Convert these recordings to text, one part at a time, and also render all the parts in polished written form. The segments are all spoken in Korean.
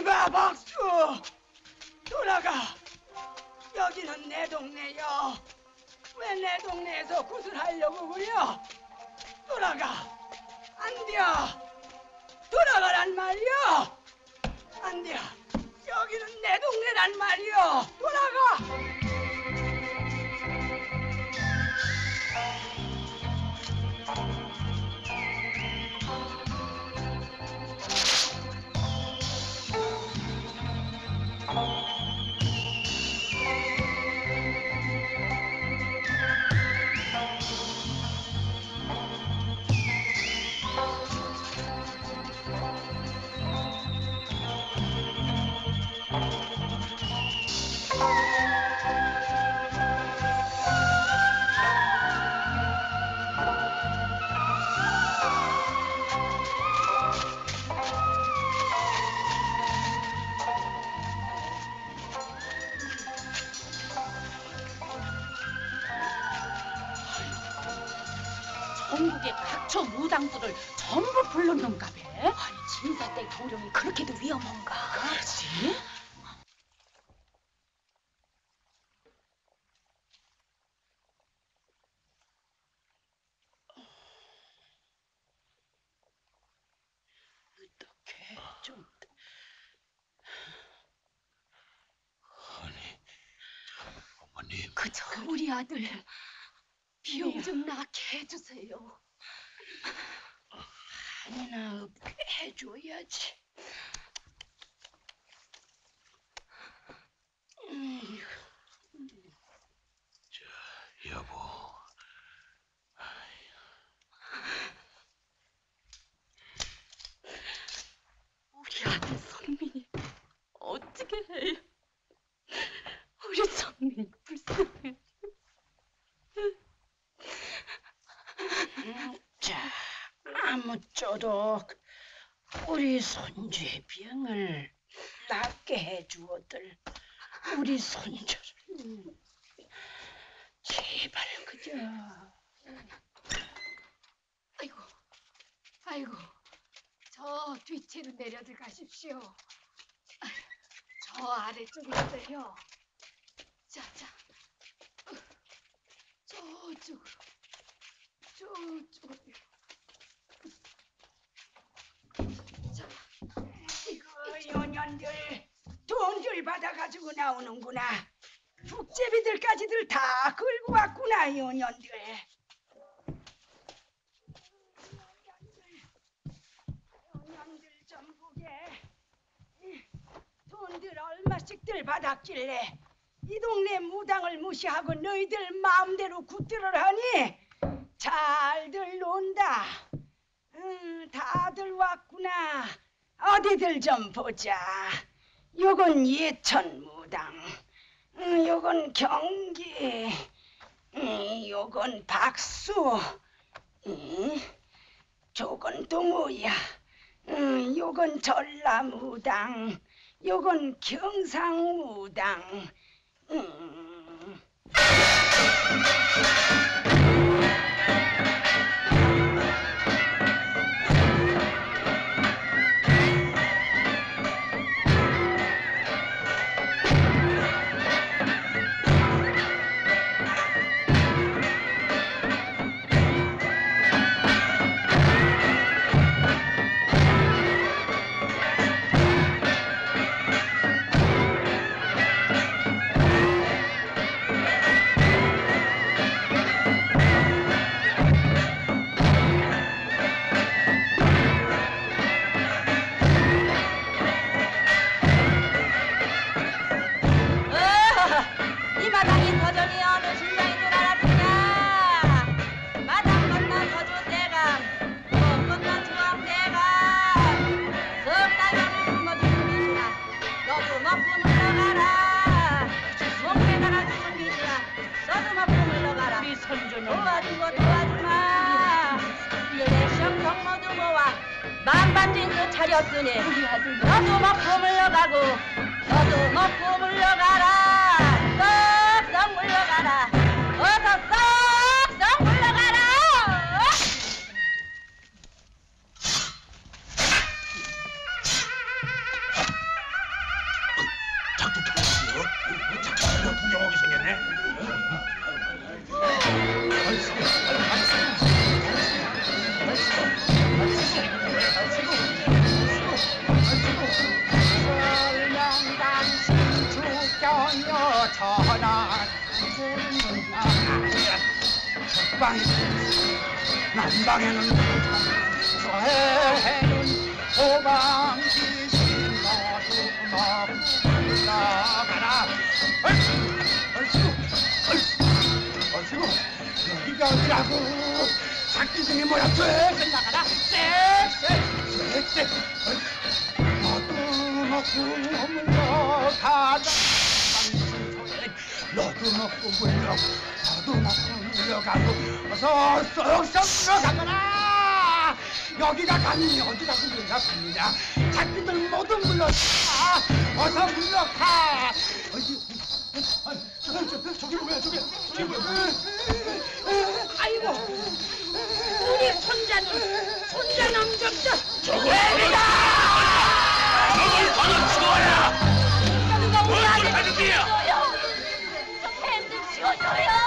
이봐 박수 돌아가. 여기는 내 동네여. 왜 내 동네에서 구슬하려고 그려? 돌아가. 안 돼. 돌아가란 말이여. 안 돼. 여기는 내 동네란 말이여. 돌아가. 전국의 각처 무당들을 전부 불렀는가 배? 아니 진사댁 도령이 그렇게도 위험한가? 그렇지? 어떡해 좀. 아니, 어머님. 그저 우리 아들 비용 좀 낫게 해주세요. 아니나 없게 해줘야지. 자, 여보. 우리 아들 성민이 어떻게 해요? 우리 성민이 불쌍해. 자, 아무쪼록 우리 손주의 병을 낫게 해주어들 우리 손주를 제발 그저. 아이고, 저 뒤채로 내려 들어가십시오. 저 아래쪽에 있어요. 자, 저쪽으로. 자, 이거 연년들 돈줄 받아가지고 나오는구나. 북제비들까지들 다 끌고 왔구나 연년들. 연년들 좀 보게. 돈들 얼마씩들 받았길래 이 동네 무당을 무시하고 너희들 마음대로 굿들을 하니? 잘들 논다. 다들 왔구나. 어디들 좀 보자. 요건 예천무당, 요건 경기, 요건 박수, 저건 또 뭐야? 요건 전라무당, 요건 경상무당. 만반진도 차렸으니 너도 먹고 물러가고 너도 먹고 물러가라. 썩썩 물러가라. 어서 썩썩 물러가라. 북방에 남방에는 서해에는 호방귀신 너도 먹고 나가라. 얼씨구 여기가 어디라고. 작기둥이 뭐야. 쎄쎄 나가라. 쎄쎄 너도 먹고 물러가라. 너도 먹고 물러가고 어서 쏙쏙 물러가거라. 여기가 감이 어디가 우리가 감이냐. 자기들 모두 물러가. 어서 물러가. 저기 뭐야 저기. 아이고, 우리 손자는 저걸 어느 치워라. 누가 우리 뭘 아들 하는 거야? 치워줘요. 저 팬들 치워줘요.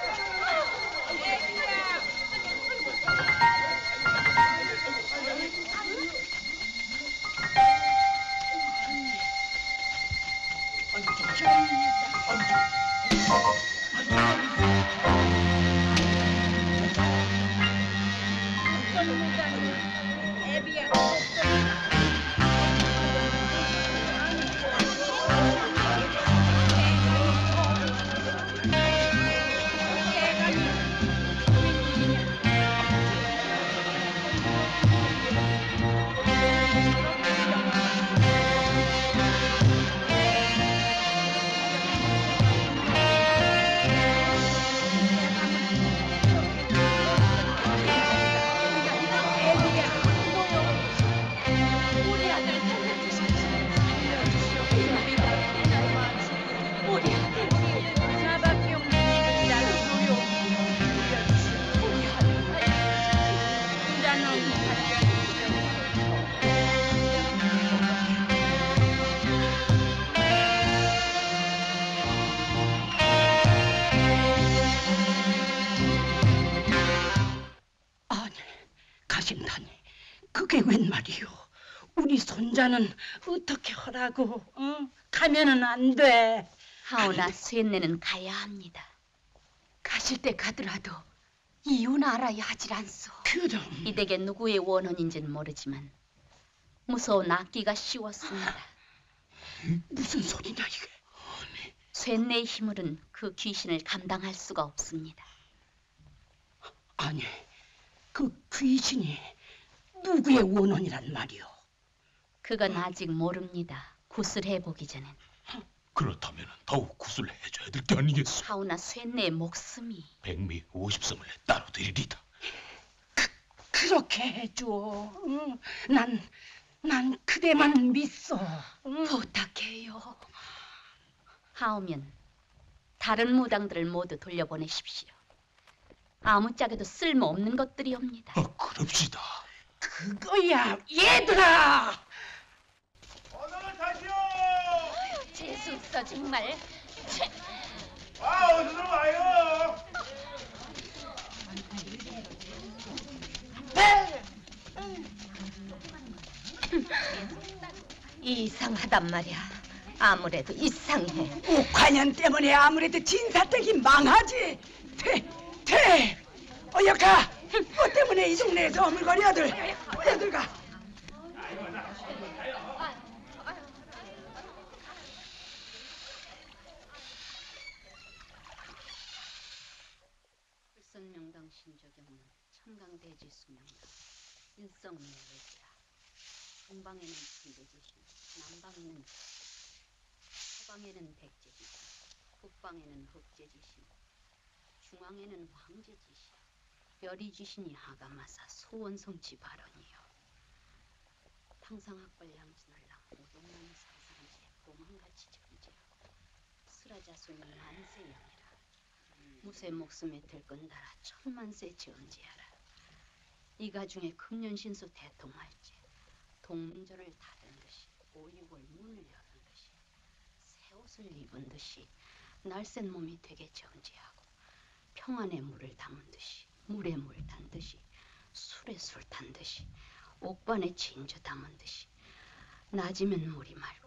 가신다니, 그게 웬 말이요? 우리 손자는 어떻게 하라고? 가면은 안 돼. 하오나 쇠내는 가야 합니다. 가실 때 가더라도 이유는 알아야 하질 않소. 그럼 이 댁에 누구의 원혼인지는 모르지만 무서운 악기가 씌웠습니다. 무슨 소리냐 이게? 쇠내의 힘으로는 그 귀신을 감당할 수가 없습니다. 아니, 그 귀신이 누구의 원혼이란 말이오? 그건 아직 모릅니다. 구슬해보기 전엔. 그렇다면 더욱 구슬 해줘야 될 게 아니겠소. 하오나 쇠내의 목숨이 백미 50성을 따로 드리리다. 그렇게 해줘. 난 그대만 믿소. 부탁해요. 하오면 다른 무당들을 모두 돌려보내십시오. 아무짝에도 쓸모없는 것들이옵니다. 그럽시다. 그거야, 얘들아. 어서 다시오. 재수없어 정말. 어서 와요. 이상하단 말이야. 아무래도 이상해. 옥환연 때문에 아무래도 진사댁이 망하지. 어여가. 뭐 때문에 이 동네에서 어물거려들. 어여들 가. 불선명당 신조경은 청강대지 수명당 일성문의 외지라. 동방에는 천대지신, 남방에는 서방에는 백제지신, 북방에는 흑제지신, 중앙에는 황제지신, 별이지신이 하가마사 소원성치 발언이요. 탕상학벌 양진을랑 오동나무 상상제 공항같이 정제하고 수라자손이 만세영이라. 무쇠 목숨에 들건 달아 천만세 정제하라. 이가 중에 금년신수 대통할제 동문절을 닫은 듯이 오육월 문을 여는 듯이 새 옷을 입은 듯이 날쌘 몸이 되게 정제하고 평안의 물을 담은 듯이 물에 물 탄 듯이 술에 술 탄 듯이 옥반에 진주 담은 듯이 낮이면 물이 맑고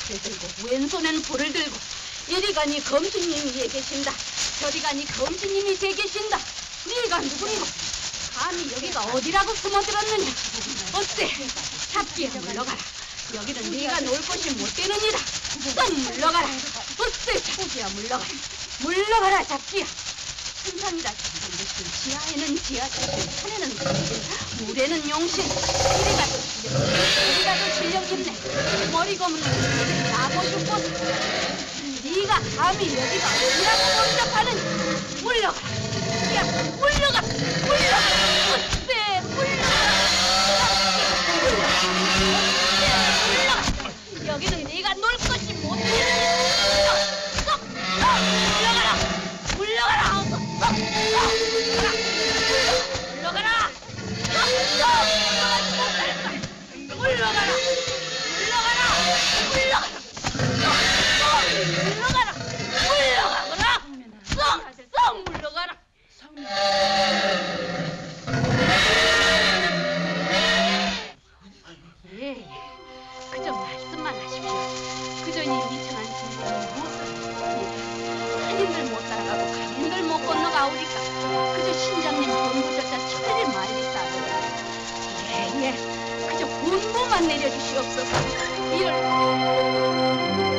칼을 들고 왼손엔 불을 들고 이리 가니 검주님이 에 계신다. 저리 가니 검주님이 제 계신다. 네가 누군가? 감히 여기가 어디라고 숨어들었느냐? 어때? 잡기에 물러가라. 여기는 네가 놀 곳이 못 되느니라. 썩 물러가라. 어때? 잡기야 물러가라. 물러가라 잡기야. 천상이라 천상대신 지하에는 지하대신 산에는 산대신 물에는 용신. 이리 가도 실력 어디 가도 실력 있네. 머리 검은 놈이 나고 싶었어. 네가 감히 여기가 어디라고 범접하느냐. 물러가라. 야 물러가. 물러가라. 어때? 물러가라. 물러가. 여기는 네가 놀 것이 못 되느냐. 물러가라. 물러가라. 물러가라. 물러가라. 물러가라. 물러가라. 물러가거라. 썩 물러가라. 예, 그저 말씀만 하십시오. 그저 이 미천한 중국은 무엇을 한인들 못 따라가고 강인들 못 건너가오니까 그저 신장님 본부저자 천리 말리 따르고 예, 그저 분부만 내려주시옵소서. 이를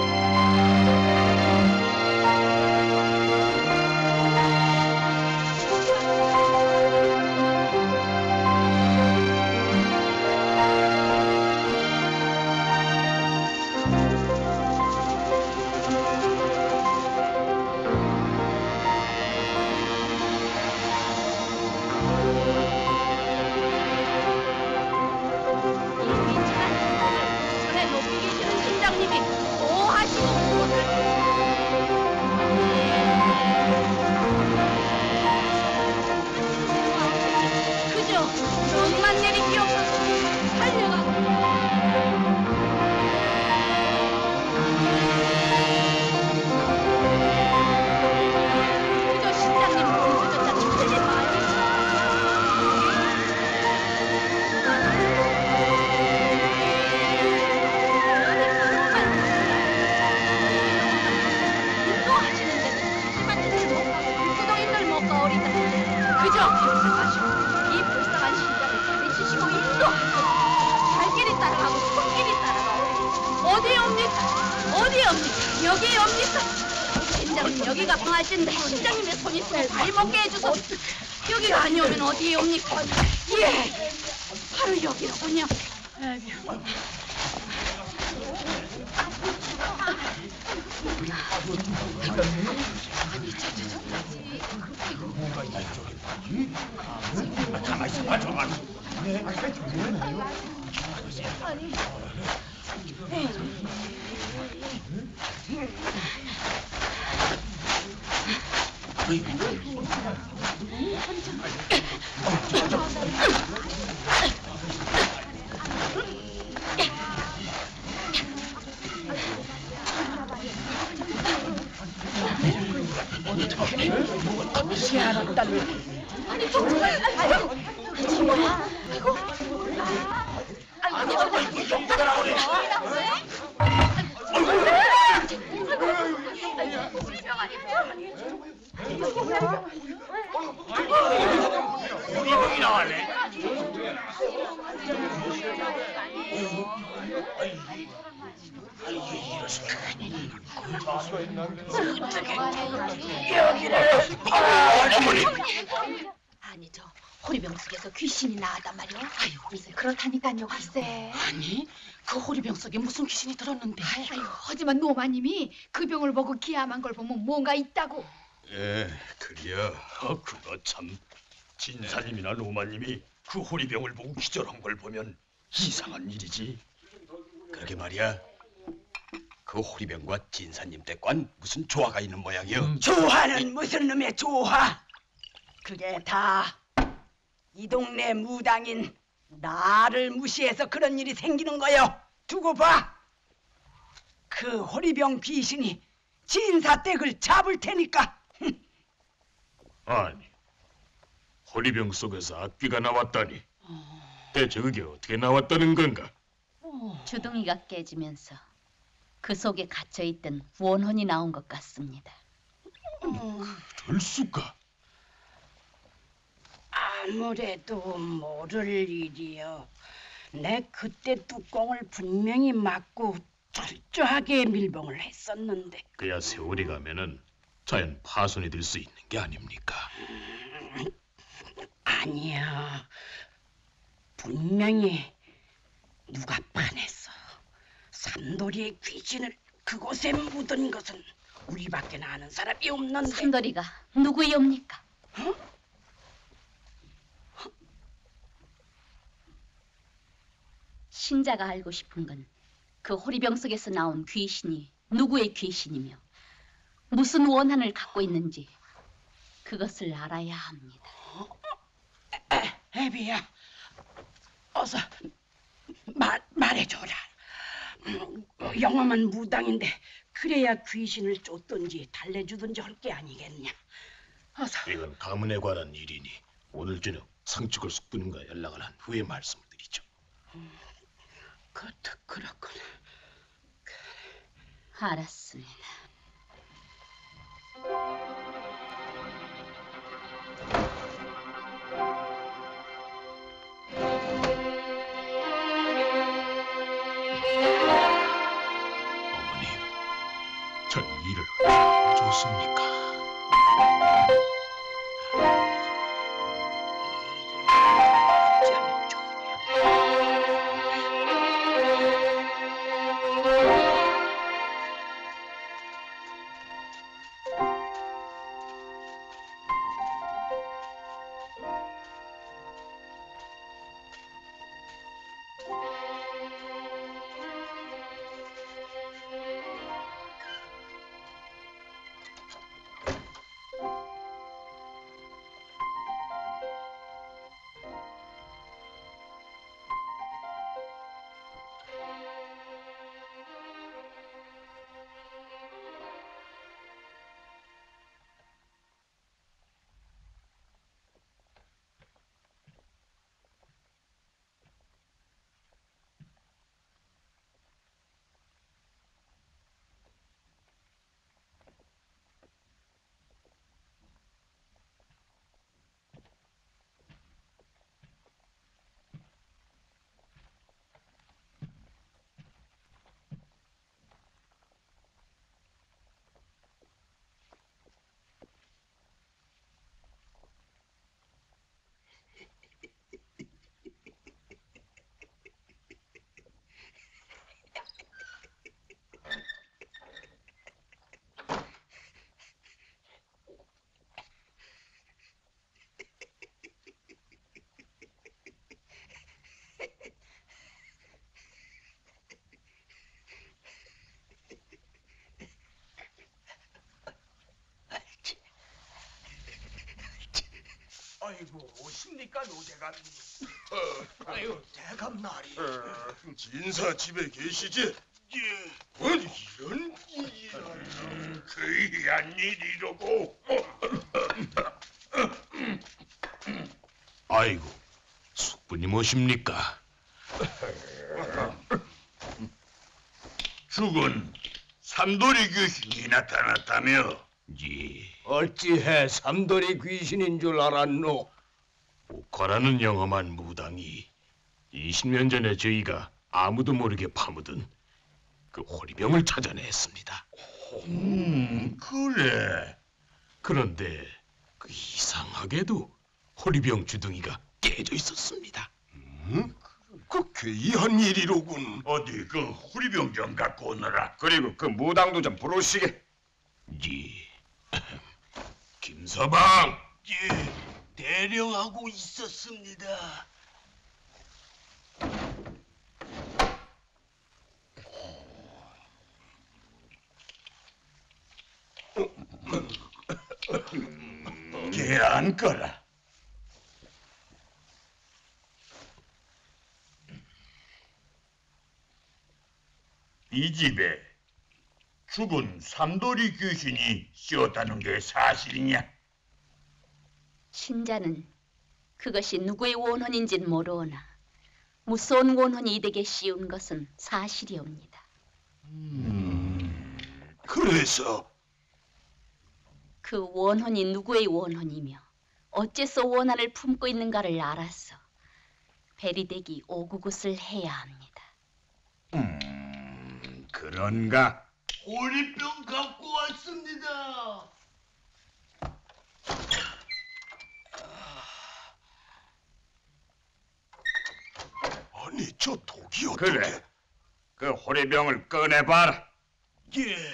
여기가 방아진데 신장님의 손이 있으면 발 먹게 해주소. 여기가 아니오면 어디에 옵니까? 예, 바로 여기로군요. 가만히 있어봐, 저만. 아니 정말 아이고 이게 뭐야? 우리 나왔네. 아니 저 호리병 속에서 귀신이 나왔단 말이오. 아이고 글쎄 그렇다니까요 글쎄. 아니 그 호리병 속에 무슨 귀신이 들었는데? 아이고, 하지만 노마님이 그 병을 보고 기함한 걸 보면 뭔가 있다고. 예, 그래야. 그거 참. 진사님이나 로마님이 그 호리병을 보고 기절한 걸 보면 이상한 일이지. 그러게 말이야. 그 호리병과 진사님 댁과는 무슨 조화가 있는 모양이요. 조화는 무슨 놈의 조화? 그게 다 이 동네 무당인 나를 무시해서 그런 일이 생기는 거요. 두고 봐. 그 호리병 귀신이 진사댁을 잡을 테니까. 아니, 호리병 속에서 악귀가 나왔다니. 대체 그게 어떻게 나왔다는 건가? 주둥이가 깨지면서 그 속에 갇혀 있던 원혼이 나온 것 같습니다. 될 수가. 아무래도 모를 일이요. 내 그때 뚜껑을 분명히 막고 철저하게 밀봉을 했었는데. 그야 세월이 가면은 자연 파손이 될 수 있는 게 아닙니까? 아니야. 분명히 누가 파냈어. 삼돌이의 귀신을 그곳에 묻은 것은 우리밖에 아는 사람이 없는데. 삼돌이가 누구이옵니까? 신자가 알고 싶은 건 그 호리병 속에서 나온 귀신이 누구의 귀신이며 무슨 원한을 갖고 있는지 그것을 알아야 합니다. 애비야, 어서 말해줘라. 영험한 무당인데 그래야 귀신을 쫓든지 달래주든지 할 게 아니겠냐. 어서. 이건 가문에 관한 일이니 오늘 저녁 상축을 숙부님과 연락을 한 후에 말씀을 드리죠. 그것도 그렇구나. 알았습니다. 어머님, 전 일을 왜 좋습니까? 어쩌면 좋으냐. 아이고 오십니까 노대감님. 아유 대감나리. 진사 집에 계시지? 예. 이런 귀한 일이로고. 아이고, 숙부님 오십니까? 죽은 삼돌이 귀신이 나타났다며. 예, 어찌해 삼돌이 귀신인 줄 알았노? 옥화라는 영험한 무당이 20년 전에 저희가 아무도 모르게 파묻은 그 호리병을 찾아냈습니다. 그래. 그런데 그 이상하게도 호리병 주둥이가 깨져 있었습니다. 그 괴이한 일이로군. 어디 그 호리병 좀 갖고 오너라. 그리고 그 무당도 좀 부르시게. 예, 김서방. 예, 대령하고 있었습니다. 걔안 거라. 이 집에 죽은 삼돌이 귀신이 씌었다는 게 사실이냐? 신자는 그것이 누구의 원혼인진 모르오나 무서운 원혼이 이 댁에 씌운 것은 사실이옵니다. 그래서 그 원혼이 누구의 원혼이며 어째서 원한을 품고 있는가를 알아서 베리대기 오구굿을 해야 합니다. 그런가? 호리병 갖고 왔습니다. 아니 저 독이 어떻게? 그래. 그 호리병을 꺼내봐라. 예.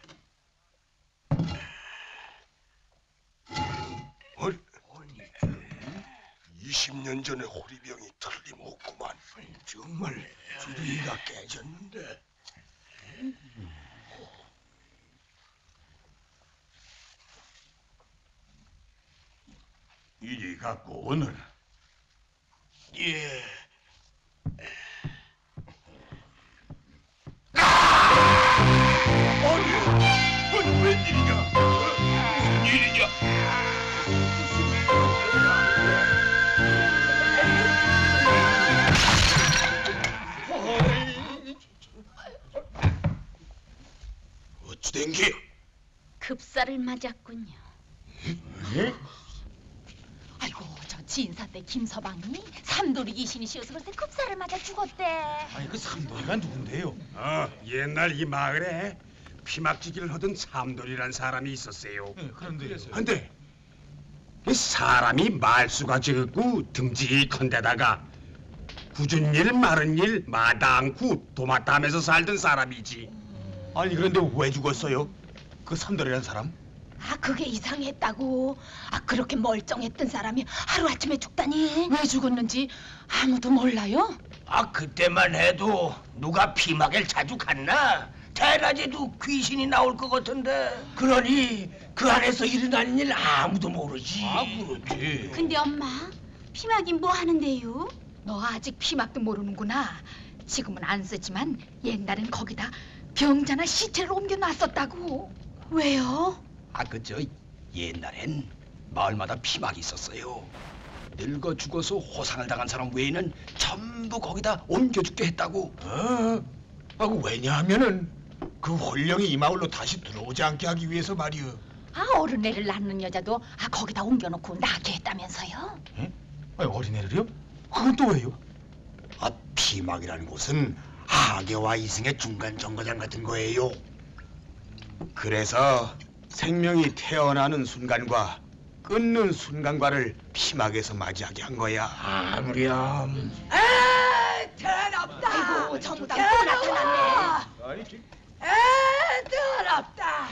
아니, 20년 전에 호리병이 틀림없구만. 정말 주둥이가 깨졌는데. 이리 갖고 오너라. 예. 아니 웬일이냐? 무슨 일이냐? 어찌된 게? 급사를 맞았군요. 아이고 저 진사대 김서방이 삼돌이 귀신이 씌어서 그때 급사를 맞아 죽었대. 아니 그 삼돌이가 누군데요? 옛날 이 마을에 피막지기를 하던 삼돌이란 사람이 있었어요. 그런데 근데 이 사람이 말수가 적고 듬직한데다가 굳은 일 마른 일 마다 않고 도맡아 하면서 살던 사람이지. 아니 그런데 왜 죽었어요? 그 삼돌이란 사람? 아 그게 이상했다고. 아 그렇게 멀쩡했던 사람이 하루아침에 죽다니. 왜 죽었는지 아무도 몰라요? 그때만 해도 누가 피막을 자주 갔나? 대낮에도 귀신이 나올 것 같은데. 그러니 그 안에서 일어나는 일 아무도 모르지. 그렇지. 근데 엄마, 피막이 뭐 하는데요? 너 아직 피막도 모르는구나. 지금은 안 쓰지만 옛날엔 거기다 병자나 시체를 옮겨놨었다고. 왜요? 그저 옛날엔 마을마다 피막이 있었어요. 늙어 죽어서 호상을 당한 사람 외에는 전부 거기다 옮겨 죽게 했다고. 왜냐하면은 그 홀령이 이 마을로 다시 들어오지 않게 하기 위해서 말이여. 아 어른애를 낳는 여자도 거기다 옮겨놓고 낳게 했다면서요? 어린애를요? 그건 또 왜요? 피막이라는 곳은 하계와 이승의 중간 정거장 같은 거예요. 그래서 생명이 태어나는 순간과 끊는 순간과를 피막에서 맞이하게 한 거야. 아무렴. 더럽다. 아이고 정무당 또 나타났네. 더럽다.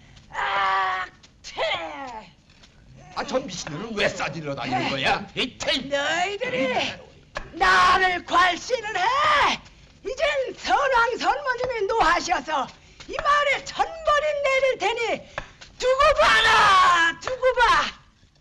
퇴. 저 미친놈은 왜 싸들려 다니는 거야? 너희들이 나를 괄신을 해. 이젠 선왕 선모님이 노하셔서 이 마을에 천벌이 내릴 테니 두고 봐라. 두고 봐.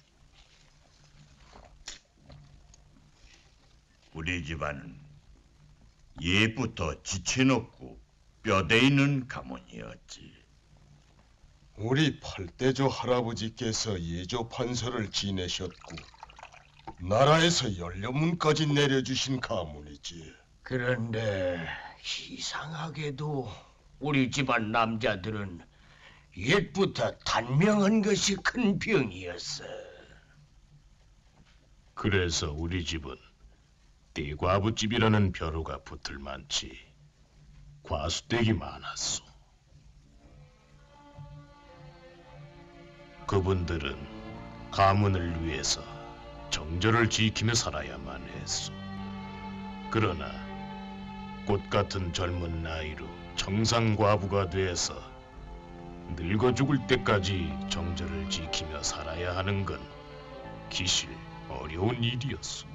우리 집안은 옛부터 지체놓고 뼈대 있는 가문이었지. 우리 팔대조 할아버지께서 예조 판서를 지내셨고 나라에서 연료문까지 내려주신 가문이지. 그런데 이상하게도 우리 집안 남자들은 옛부터 단명한 것이 큰 병이었어. 그래서 우리 집은 떼과부집이라는 벼루가 붙을 만치 과수댁이 많았소. 그분들은 가문을 위해서 정절을 지키며 살아야만 했소. 그러나 꽃 같은 젊은 나이로 청상과부가 돼서 늙어 죽을 때까지 정절을 지키며 살아야 하는 건 기실 어려운 일이었소.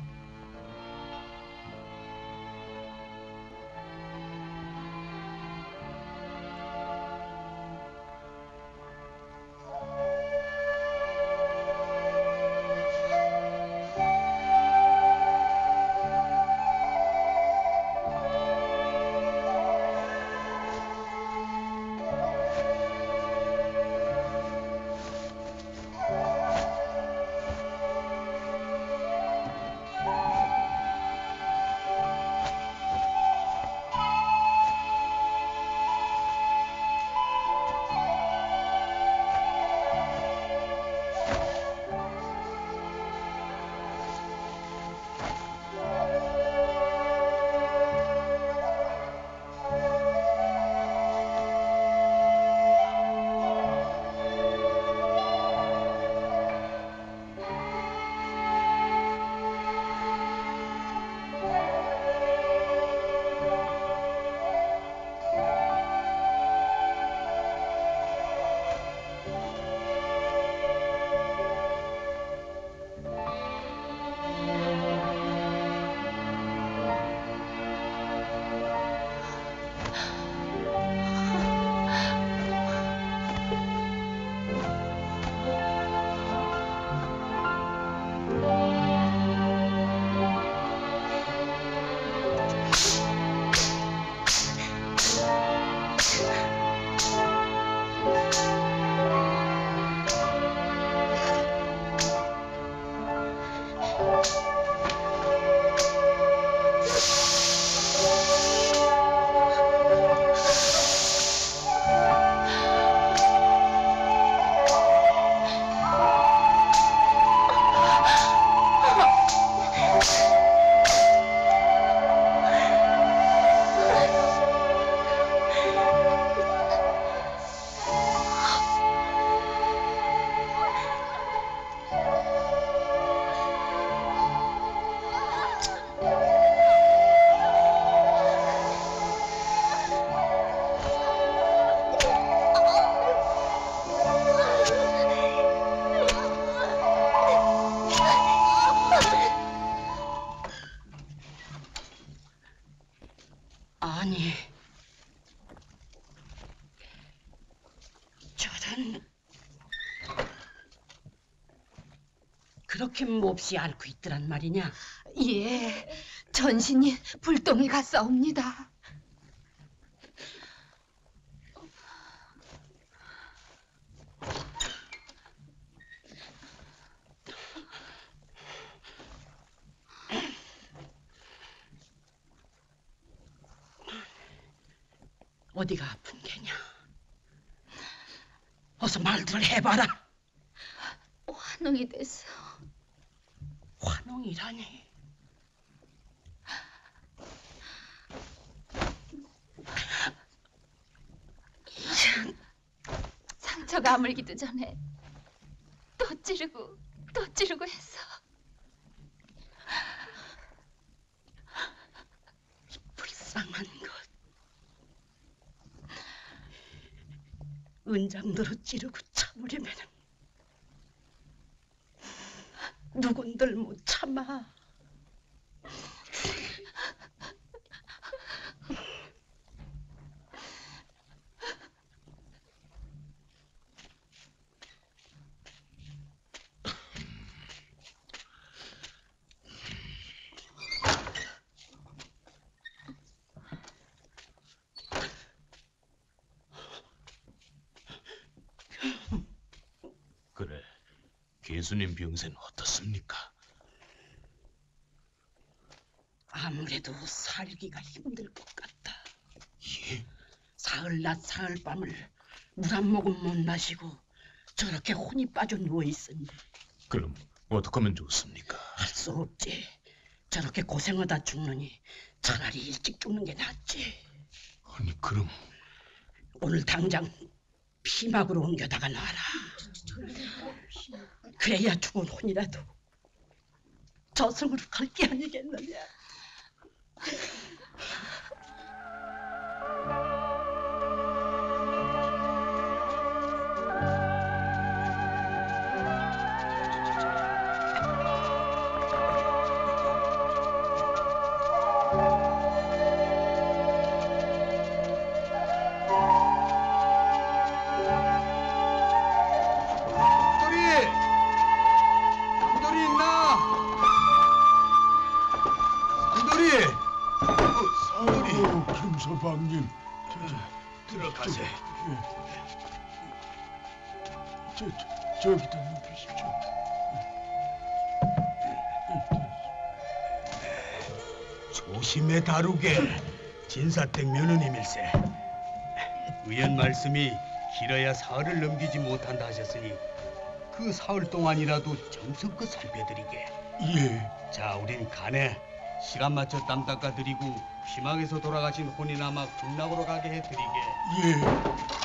그렇게 몹시 앓고 있더란 말이냐? 예, 전신이 불똥이 갔사옵니다. 어디가 아픈 게냐? 어서 말들을 해봐라. 환웅이 됐어. 환웅이라니. 상처가 아물기도 전에 또 찌르고 했어. 불쌍한 것. 은장도로 찌르고 참으려면 누군들 못 참아. 그래, 예수님 병세는 어떻습니까? 아무래도 살기가 힘들 것 같다. 예? 사흘낮 사흘밤을 물 한 모금 못 마시고 저렇게 혼이 빠져 누워 있으니 그럼 어떻게 하면 좋습니까? 할 수 없지. 저렇게 고생하다 죽느니 차라리 일찍 죽는 게 낫지. 아니 그럼 오늘 당장 피막으로 옮겨다가 놔라. 그래야 죽은 혼이라도 저승으로 갈 게 아니겠느냐. 상돌이 있나? 상돌이! 김서방님, 들어가세. 저기다 눕히십시오. 조심해 다루게. 진사댁 며느님일세. 의원 말씀이 길어야 사흘을 넘기지 못한다 하셨으니 그 사흘 동안이라도 정성껏 살펴드리게. 예. 자, 우린 가네. 시간 맞춰 땀 닦아드리고 피막에서 돌아가신 혼이나마 극락으로 가게 해드리게. 예.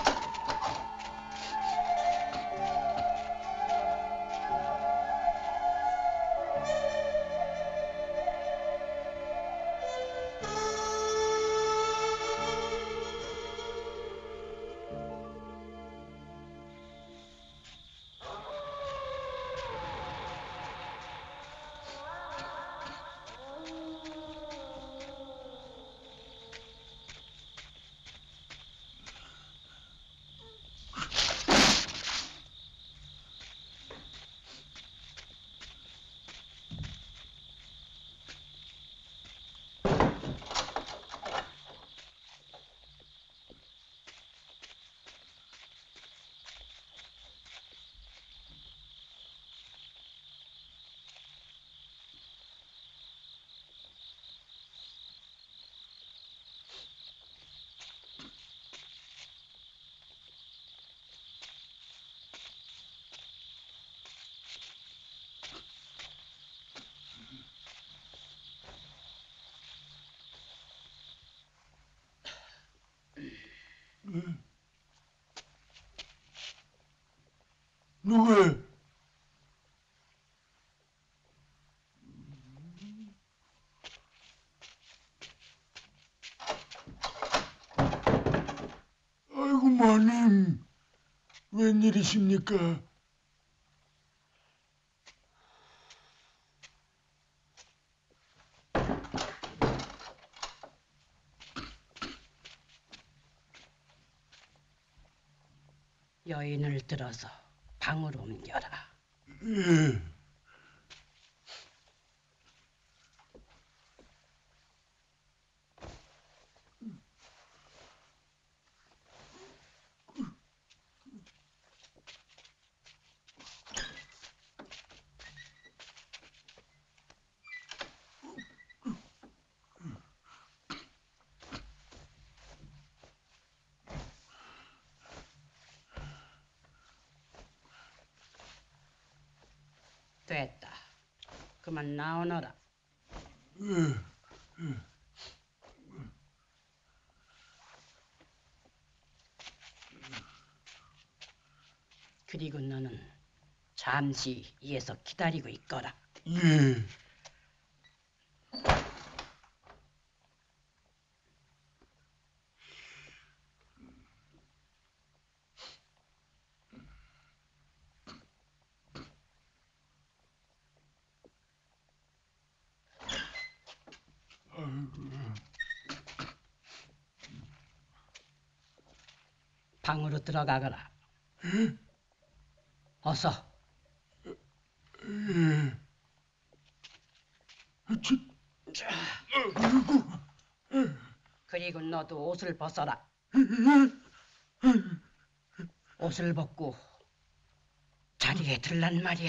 누구야? 아이고 마님, 웬일이십니까? 여인을 들어서 방으로 옮겨라. 예. 됐다. 그만 나오너라. 그리고 너는 잠시 이에서 기다리고 있거라. 예. 방으로 들어가거라. 어서. 자. 그리고 너도 옷을 벗어라. 옷을 벗고 자리에 들란 말이야.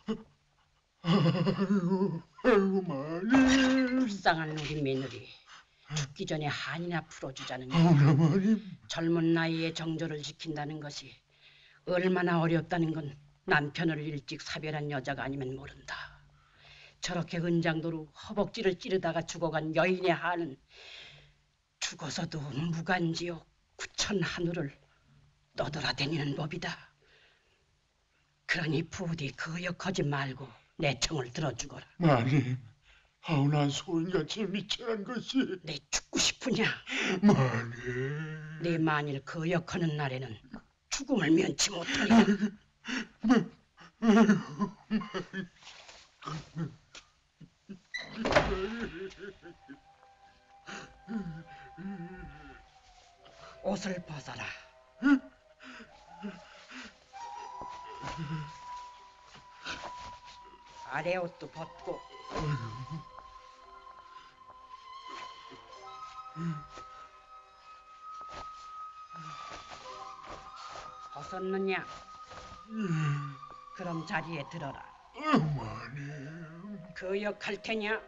아이고 마님. 불쌍한 우리 며느리. 죽기 전에 한이나 풀어주자는 거. 아우나 마님. 젊은 나이에 정조를 지킨다는 것이 얼마나 어렵다는 건 남편을 일찍 사별한 여자가 아니면 모른다. 저렇게 은장도로 허벅지를 찌르다가 죽어간 여인의 한은 죽어서도 무간지옥 구천 하늘을 떠돌아다니는 법이다. 그러니 부디 거역하지 말고 내 청을 들어주거라. 마님, 아우나 소인같이 미쳐간 것이. 내 죽고 싶으냐? 마님. 내 만일 거역하는 날에는 죽음을 면치 못하리라. 옷을 벗어라. 아래 옷도 벗고. 벗었느냐? 그럼 자리에 들어라. 마님. 거역할 테냐?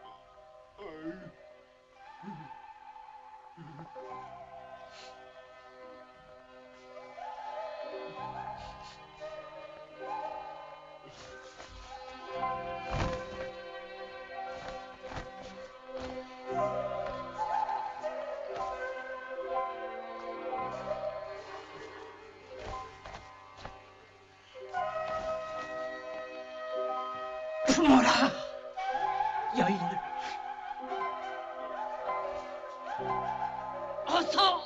품어라, 여인을. 어서.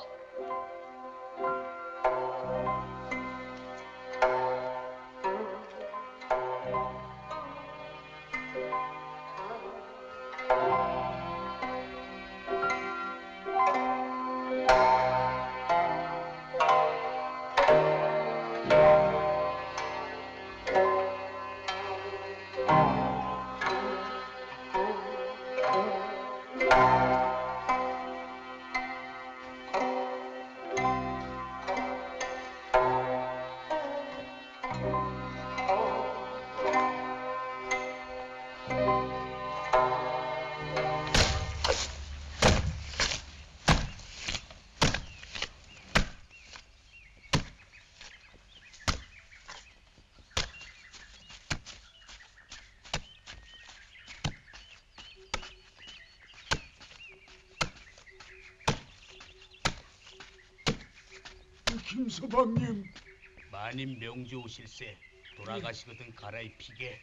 김서방님. 마님 명주 오실세 돌아가시거든 갈아입히게.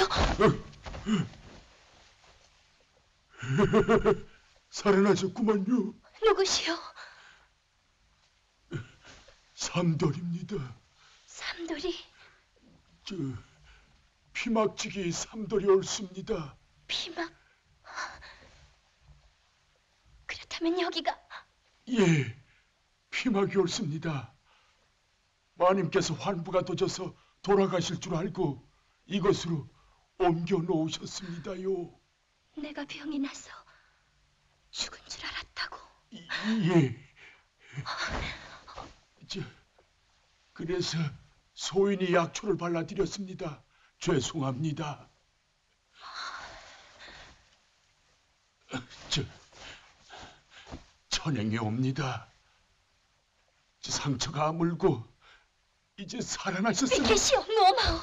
살아나셨구만요. 누구시오? 삼돌입니다. 삼돌이? 저 피막지기 삼돌이 옳습니다. 피막? 그렇다면 여기가... 예, 피막이 옳습니다. 마님께서 환부가 도져서 돌아가실 줄 알고 이것으로 옮겨 놓으셨습니다요. 내가 병이 나서 죽은 줄 알았다고. 예. 그래서 소인이 약초를 발라드렸습니다. 죄송합니다. 천행이 옵니다. 상처가 아물고 이제 살아나셨습니다. 계시오, 노마오.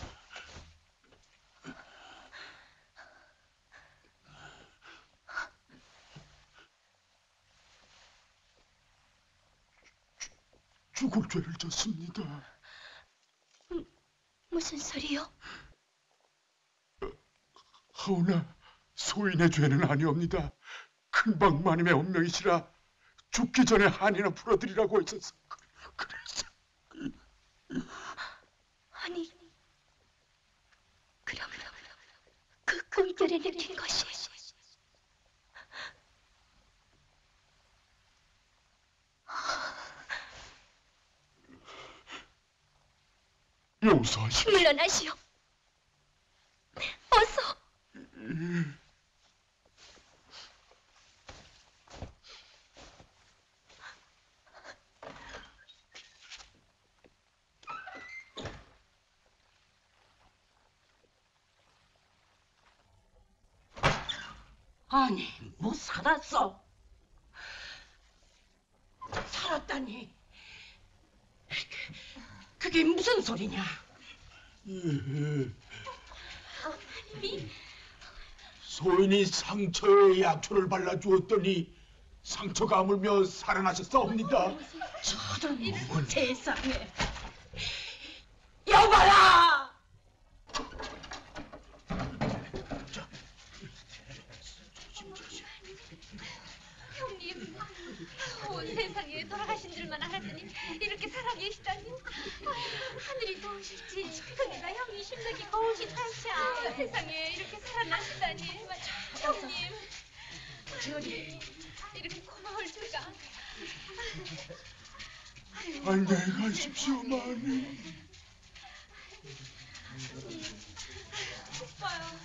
죽을 죄를 졌습니다. 무슨 소리요? 하오나 소인의 죄는 아니옵니다. 큰방마님의 운명이시라 죽기 전에 한이나 풀어드리라고 하셔서 그래서... 아니, 그럼 그 꿈결에 느낀 것이... 용서하시오. 물러나시오. 어서. 아니, 뭐 살았어? 살았다니. 그게 무슨 소리냐? 소인이 상처에 약초를 발라주었더니 상처가 아물며 살아나셨사옵니다. 저런 세상에. 여봐라! 형님, 온 세상에 돌아가신 줄만 알았더니 이렇게 살아계시다니. 하늘이 도우실지 그니가 형이 심장이 거우신 탓이야. 세상에 이렇게 살아나시다니. 형님, 이렇게 고마울 줄가. 안녕히 가십시오, 마님. 오빠요.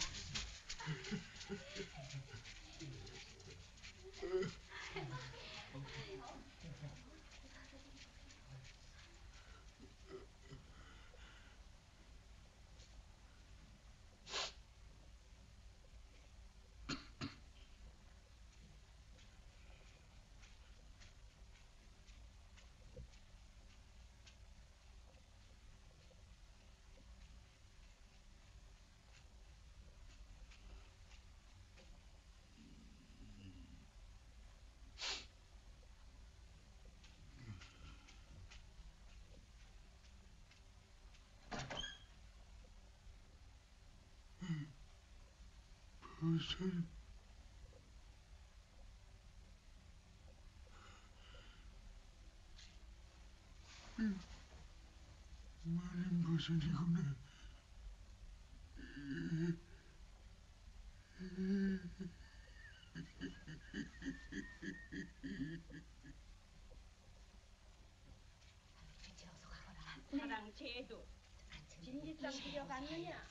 무슨... 마님 버선이구나. 사랑 제도 진지성 들여가느냐?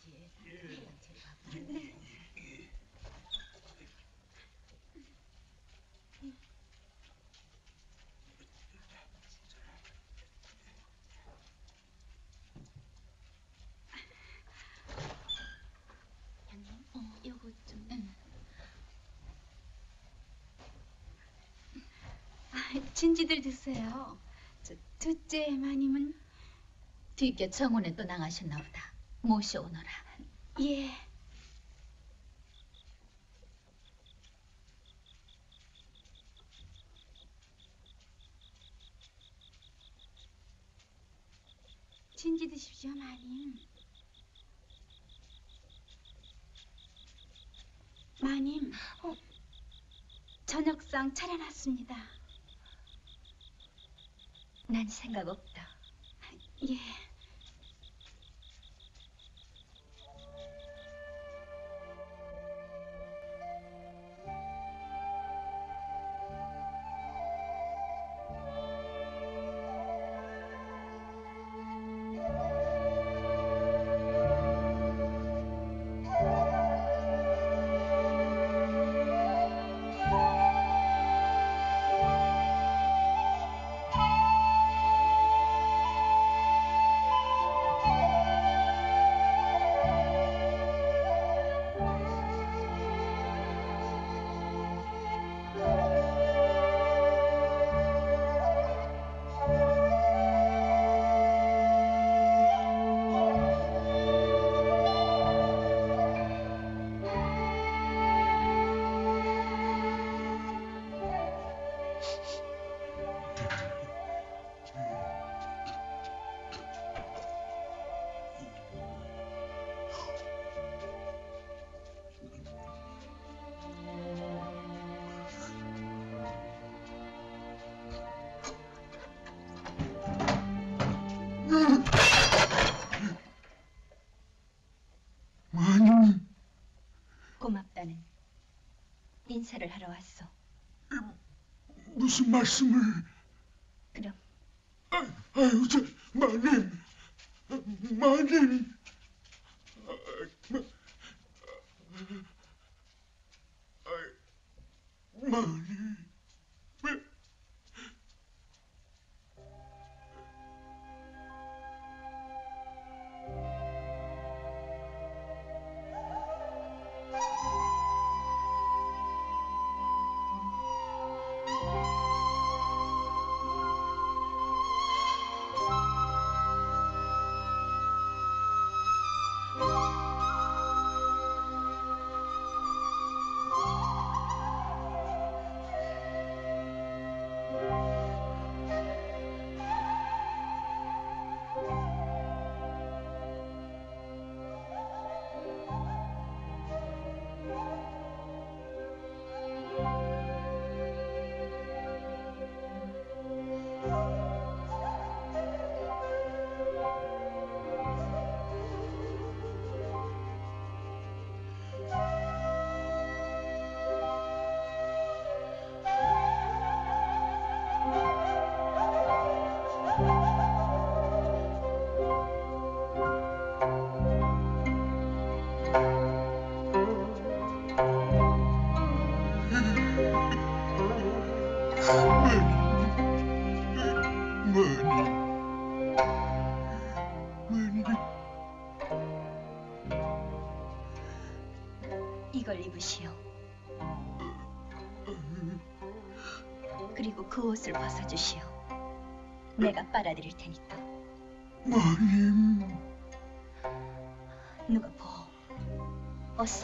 요거 좀. 진지들 드세요. 둘째 마님은 뒤께 정원에 또 나가셨나 보다. 모셔오너라. 예. 진지 드십시오, 마님. 마님, 저녁상 차려놨습니다. 난 생각 없다. 예. 마님, 고맙다는 인사를 하러 왔어. 무슨 말씀을? 그럼 아유, 저 마님, 마님. 마님. 이걸 입으시오. 그리고 그 옷을 벗어주시오. 내가 빨아드릴 테니까. 마님. 누가 보. 어서.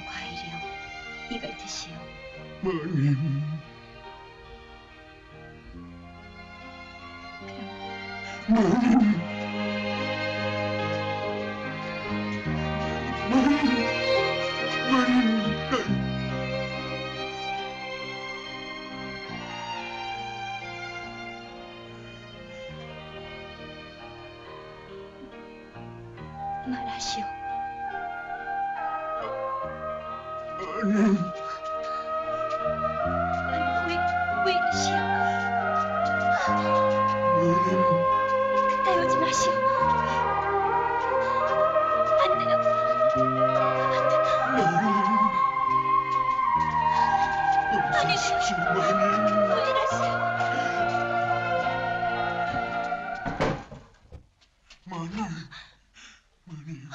과일이요. 이걸 드시오. 마님, 마님, 말하시오. 마님, 왜 이러시오? 마님. 따오지 마시오. 안 돼요. 아니, 왜 이러시오? 마님, 마님.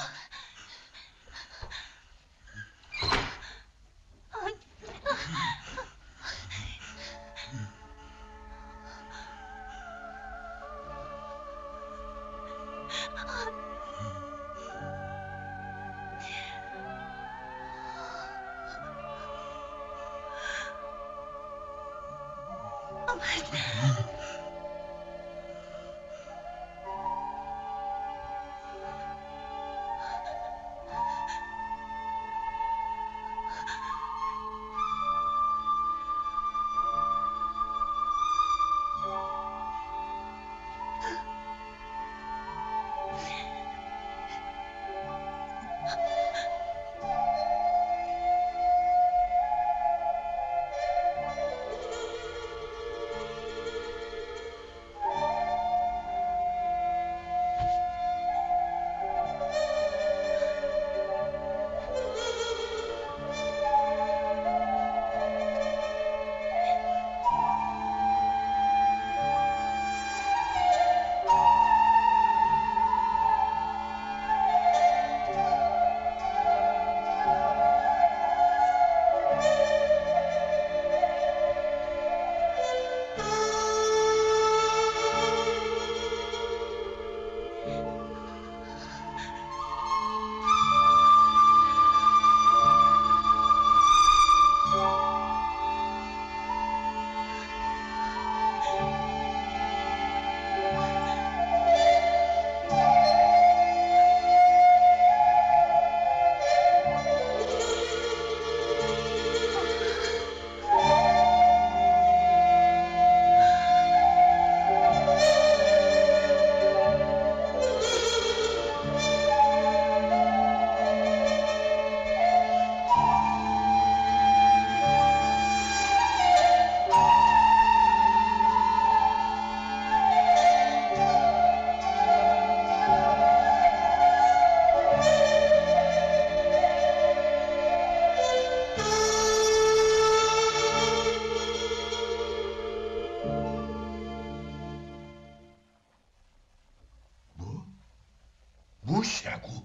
무시하고?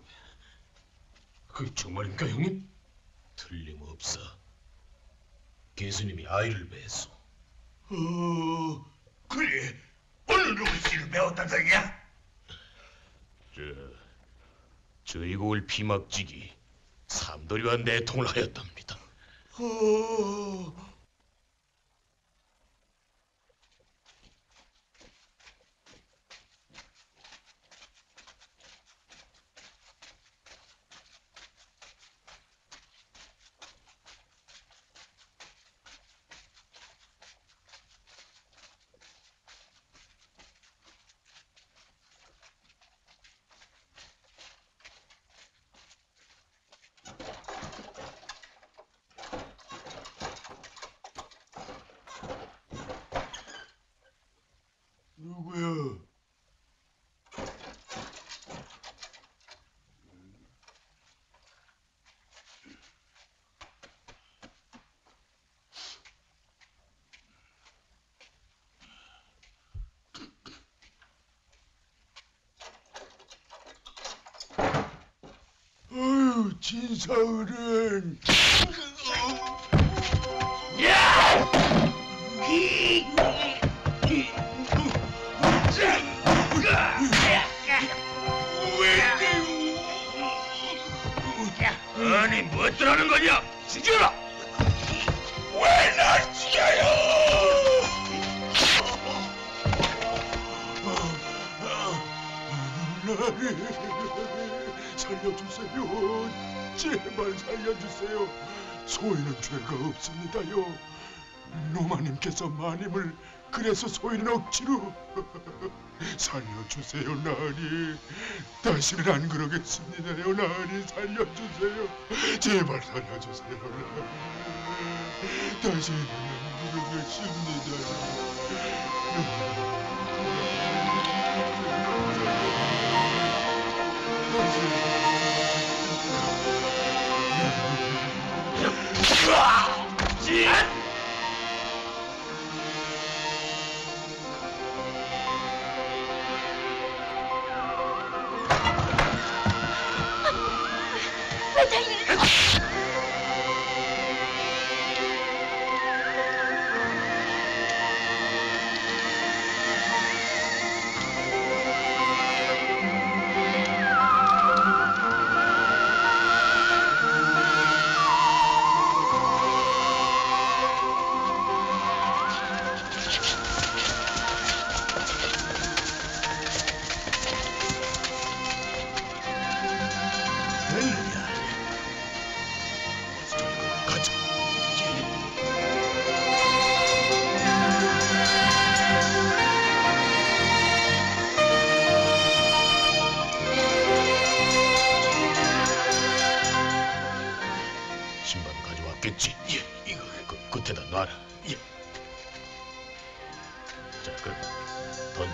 그 정말입니까, 형님? 틀림없어. 개수님이 아이를 배했소. 그래. 어느 누구씨를 배웠단 소리야? 저희 고을 피막지기 삼돌이와 내통을 하였답니다. 누구야? 아유, 진사어른. 아니 뭐 어쩌라는 거냐? 죽여라! 왜 날 죽여요? 나리 살려주세요. 제발 살려주세요. 소인은 죄가 없습니다요. 노마님께서 마님을 그래서 소인은 억지로 살려주세요. 나리 다시는 안 그러겠습니다요. 나리 살려주세요. 제발 살려주세요. 나리 다시는 안 그러겠습니다요. 신발 가져왔겠지? 예, 이거 끝에다 놔라. 예. 자, 그럼 던져.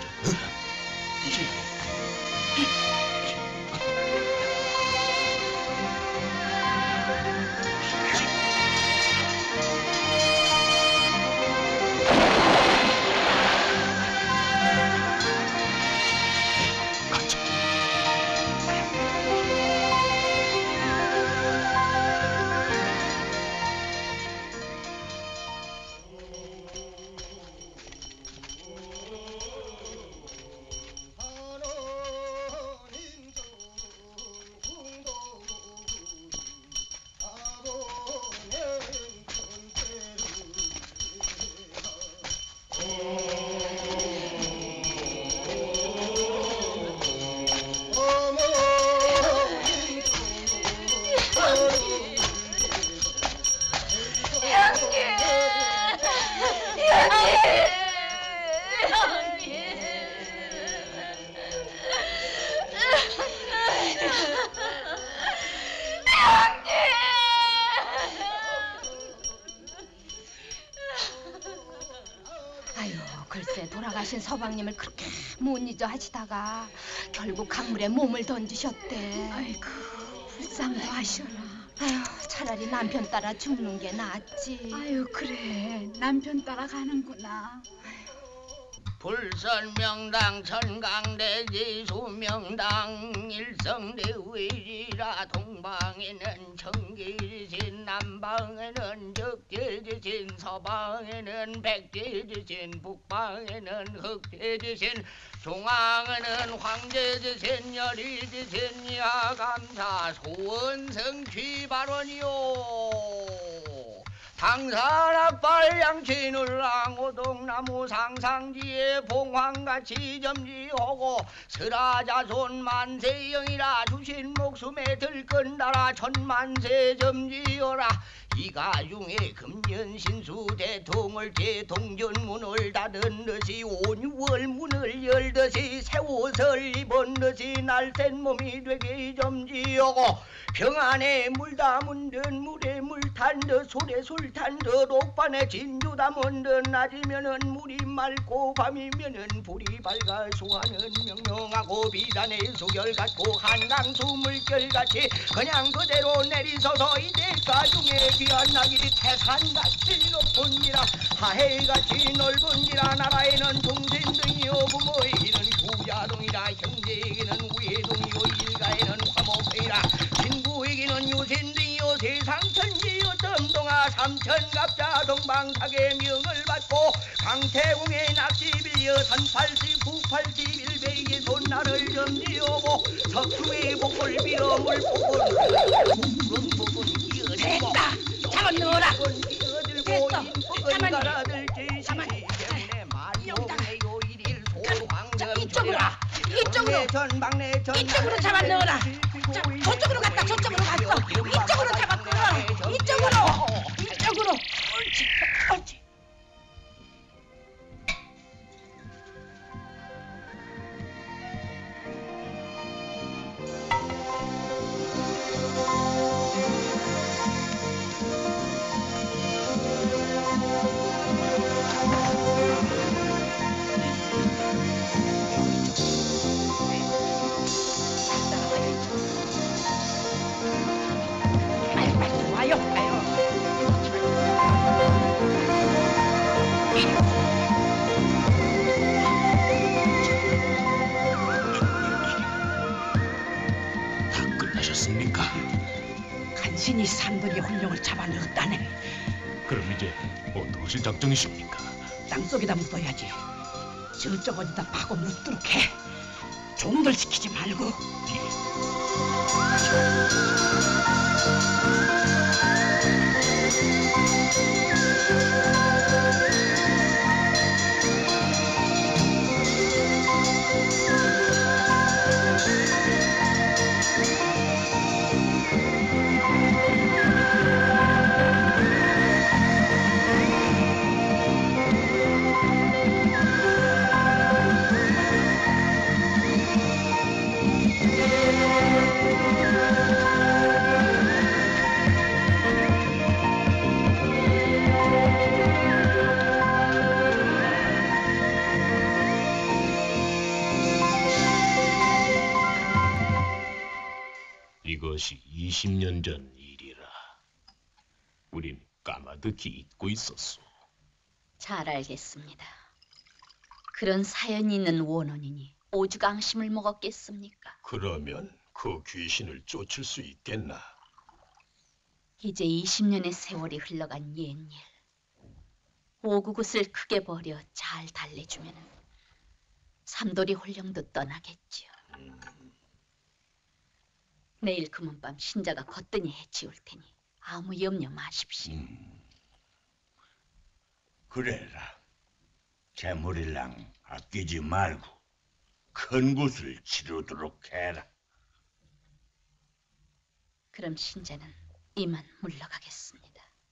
글쎄 돌아가신 서방님을 그렇게 못 잊어 하시다가 결국 강물에 몸을 던지셨대. 아이고 불쌍도 하셔라. 아휴 차라리 남편 따라 죽는 게 낫지. 아유 그래 남편 따라 가는구나. 불선명당 천강대지 수명당 일성대위리라 동방에는 청기지신 남방에는 적재지신 서방에는 백재지신 북방에는 흑재지신 중앙에는 황제지신 열이지신 야감사 소원성 취발원이요 당산악발 양치늘 랑오동나무 상상지에 봉황같이 점지하고 설하자손 만세영이라 주신 목숨에 들건달아 천만세 점지어라 이가중에 금년신수 대통을 대통전문을 닫은 듯이 온유월 문을 열듯이 새 옷을 입은 듯이 날쌘 몸이 되게 점지하고 평안에 물 담은 듯 물에 물 탄 듯 솔에 술 탄 듯 옥반에 진주 담은 듯 낮이면은 물이 맑고 밤이면은 불이 밝아 수하는 명령하고 비단에 수결 같고 한강수 물결같이 그냥 그대로 내리서서 이 대가 중에 귀한 나길이 태산같이 높은지라 하해같이 넓은지라 나라에는 동생등이요 부모에게는 부자동이라 형제에게는 우애동이요 일가에는 화목회라 친구에게는 유신등이요 세상천지요 덤동아 삼천갑자 동방사계 명을 받고 강태공의 낚시빌여 1080 980 일백의 손날을 점지하고 석중의 복을 빌어 물복을 부분 이어 됐다. 잡아 넣어라. 됐어. 가만히. 가만히. 여기다가. 자, 이쪽으로. 이쪽으로 잡아 넣어라. 자, 저쪽으로 갔다. 저쪽으로 갔어. 이쪽으로 잡아 넣어라. 이쪽으로. 옳지. 빨리 와요. 다 끝나셨습니까? 간신히 삼돌이 홀령을 잡아넣었다네. 그럼 이제 어떠실 작정이십니까? 땅속에다 묻어야지. 저쪽 어디다 파고 묻도록 해. 종들 시키지 말고. 이것이 20년 전 일이라. 우린 까마득히 잊고 있었소. 잘 알겠습니다. 그런 사연이 있는 원혼이니 오죽앙심을 먹었겠습니까? 그러면 그 귀신을 쫓을 수 있겠나? 이제 20년의 세월이 흘러간 옛일. 오구굿을 크게 버려 잘 달래주면 삼돌이 홀령도 떠나겠지요. 내일 금은밤 신자가 거뜬히 해치울 테니 아무 염려 마십시오. 그래라. 재물일랑 아끼지 말고 큰 곳을 치르도록 해라. 그럼 신자는 이만 물러가겠습니다.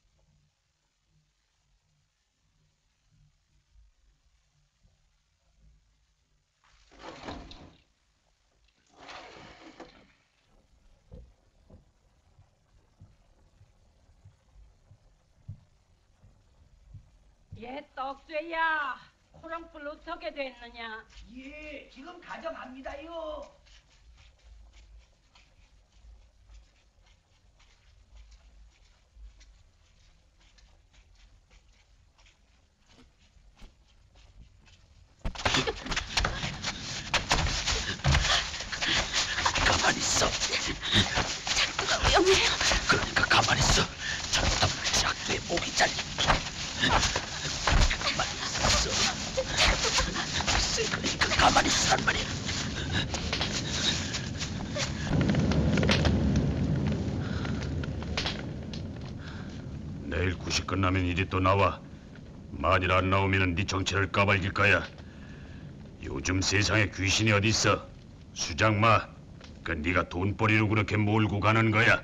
얘 떡쇠야, 호롱불 어떻게 됐느냐? 예, 지금 가져갑니다요. 가만히 있어. 작두가 위험해요. 그러니까 가만히 있어. 저보다 작두의 목이 잘린. 가만히 있어. 그러니까 가만히 있으란 말이야. 내일 9시 끝나면 이리 또 나와. 만일 안 나오면 네 정체를 까발릴 거야. 요즘 세상에 귀신이 어디 있어? 수장마, 그 네가 돈벌이로 그렇게 몰고 가는 거야.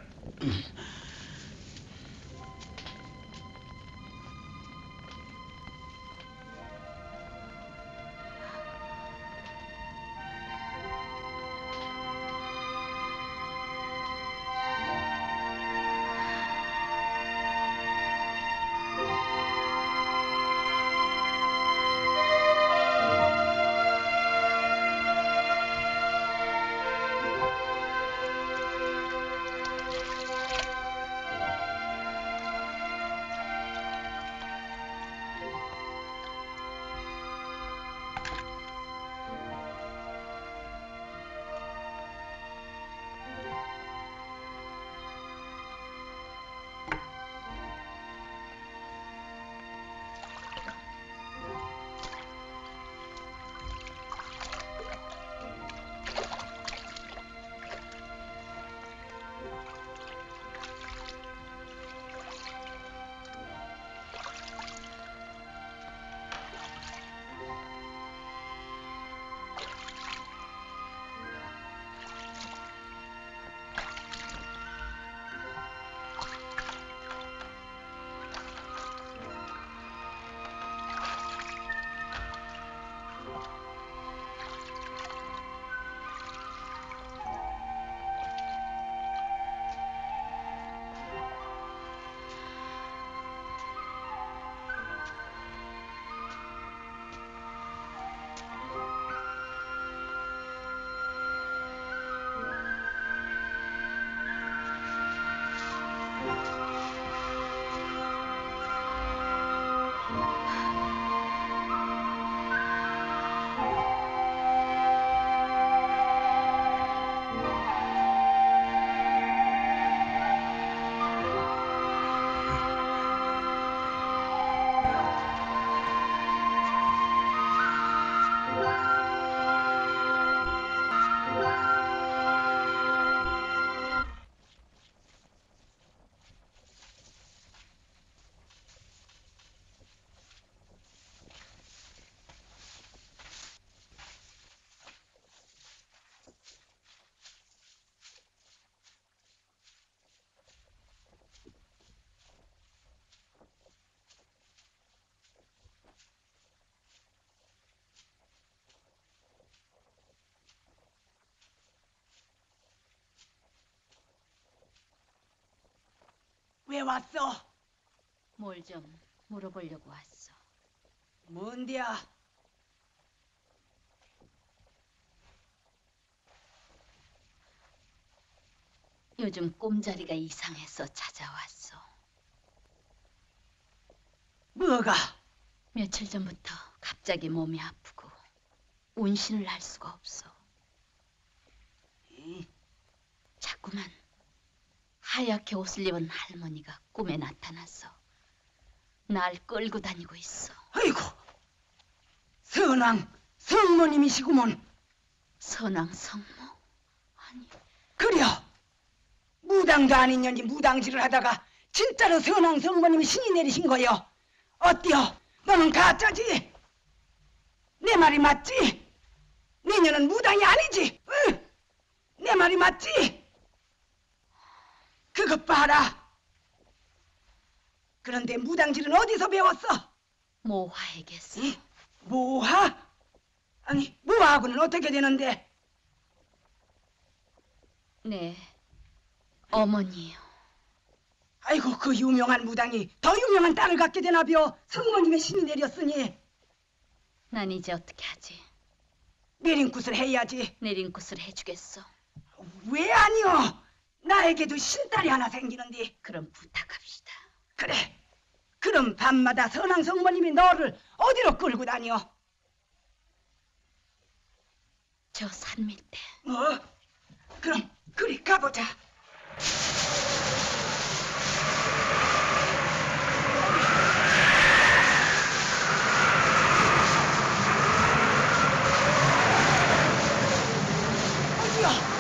왜 왔어? 뭘 좀 물어보려고 왔어. 뭔데야? 요즘 꿈자리가 이상해서 찾아왔어. 뭐가? 며칠 전부터 갑자기 몸이 아프고 운신을 할 수가 없어. 자꾸만 하얗게 옷을 입은 할머니가 꿈에 나타나서 날 끌고 다니고 있어. 아이고, 선왕 성모님이시구먼. 선왕 성모? 아니, 그려. 무당도 아닌 년이 무당질을 하다가 진짜로 선왕 성모님이 신이 내리신 거요. 어때요? 너는 가짜지? 내 말이 맞지? 내년은 무당이 아니지? 응? 내 말이 맞지? 그것 봐라. 그런데 무당질은 어디서 배웠어? 모화에게서. 모화? 아니, 모화하고는 어떻게 되는데? 네, 어머니요. 아이고, 그 유명한 무당이 더 유명한 딸을 갖게 되나벼. 성모님의 신이 내렸으니. 난 이제 어떻게 하지? 내린 굿을 해야지. 내린 굿을 해주겠어. 왜 아니요? 나에게도 신딸이 하나 생기는데. 그럼 부탁합시다. 그래. 그럼 밤마다 선왕 성모님이 너를 어디로 끌고 다녀? 저 산 밑에. 뭐? 그럼 그리 가보자. 어디야?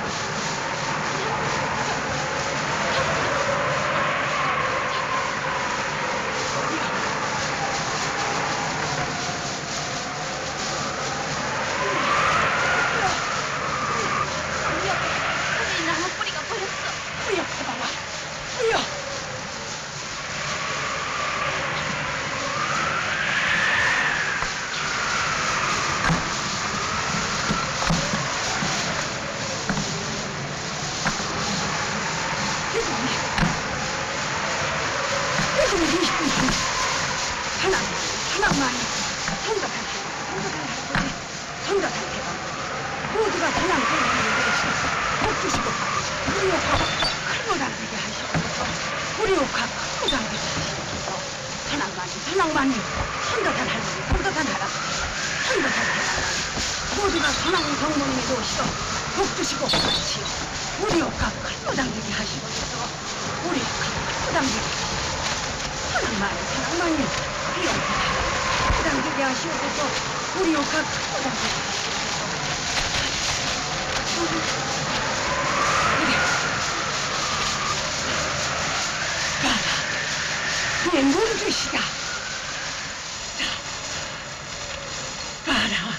내 몸짓이다. 봐라.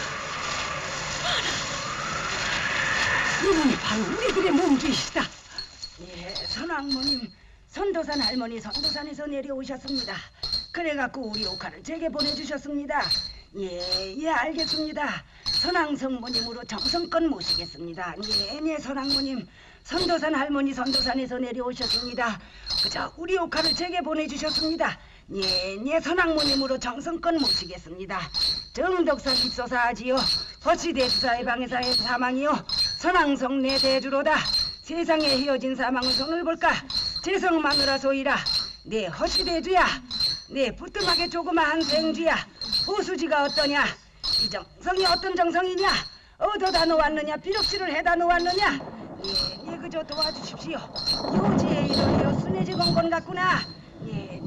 이놈이 바로 우리들의 몸짓이다. 예, 선왕모님, 선도산 할머니 선도산에서 내려오셨습니다. 그래갖고 우리 옥화를 제게 보내주셨습니다. 예, 알겠습니다. 선왕성모님으로 정성껏 모시겠습니다. 예, 선왕모님. 선도산 할머니 선도산에서 내려오셨습니다. 그저 우리 옥화를 제게 보내주셨습니다. 예, 선왕모님으로 정성껏 모시겠습니다. 정덕산 입소사하지요. 허치대주사의 방해사의 사망이요. 선왕성 내 대주로다. 세상에 헤어진 사망의 손을 볼까. 재성마누라 소이라. 내 허치대주야. 내 부뚜막에 조그마한 생쥐야. 호수지가 어떠냐. 이 정성이 어떤 정성이냐. 얻어다 놓았느냐 비력질을 해다 놓았느냐. 예, 그저 도와주십시오. 요지에 이르려 순해지 건건 같구나. 예,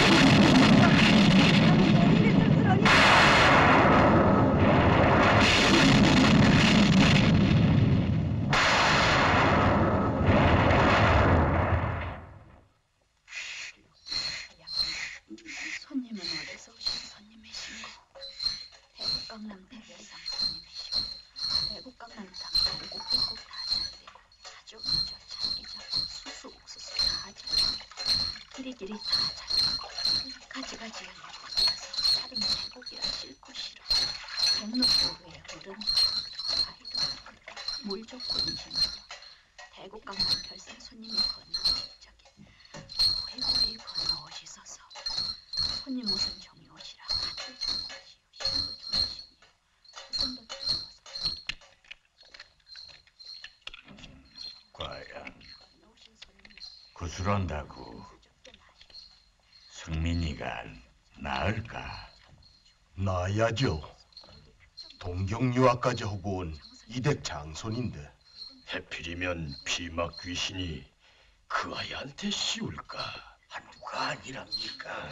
쓸쓸하니. 손님은 어디서 오신 손님이신고? 대구 강남 대별상 손님이시고 대구 강남상 꼭꼭꼭 다 잘되고 자주기저 참기저 수수 옥수수 다 잘되고 기리기리 다 잘되고 가지가지 연고가 되어서 다른 태국이라 싫고 싫어 백록교회 어른 아이도 물 좋고 인심으로 대구 강남 별상 손님이 건너 직적인 수술한다고. 승민이가 나을까? 나야죠. 동경 유학까지 하고 온 이댁 장손인데. 해필이면 피막 귀신이 그 아이한테 씌울까? 누가 아니랍니까?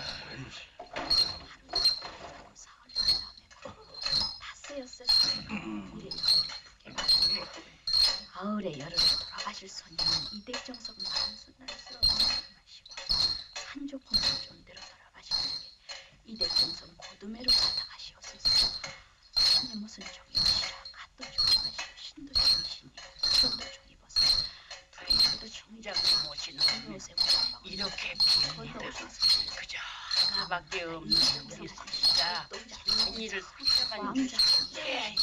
가을에 열흘에 돌아가실 손님은 이댁정석 만순날스러운 마시고 산조금 존대로 돌아가실 적에 이댁정석 고두매로 받아가시옵소서. 손님 무슨 종이 오시라 갓도 종이 마시고 신도 종이시니 손도 종이 벗어 두리도 종이장을 모시는 요새 이렇게 비입니다. 그저 하나밖에 없는 우리 사시가 일을 상처만 주시는데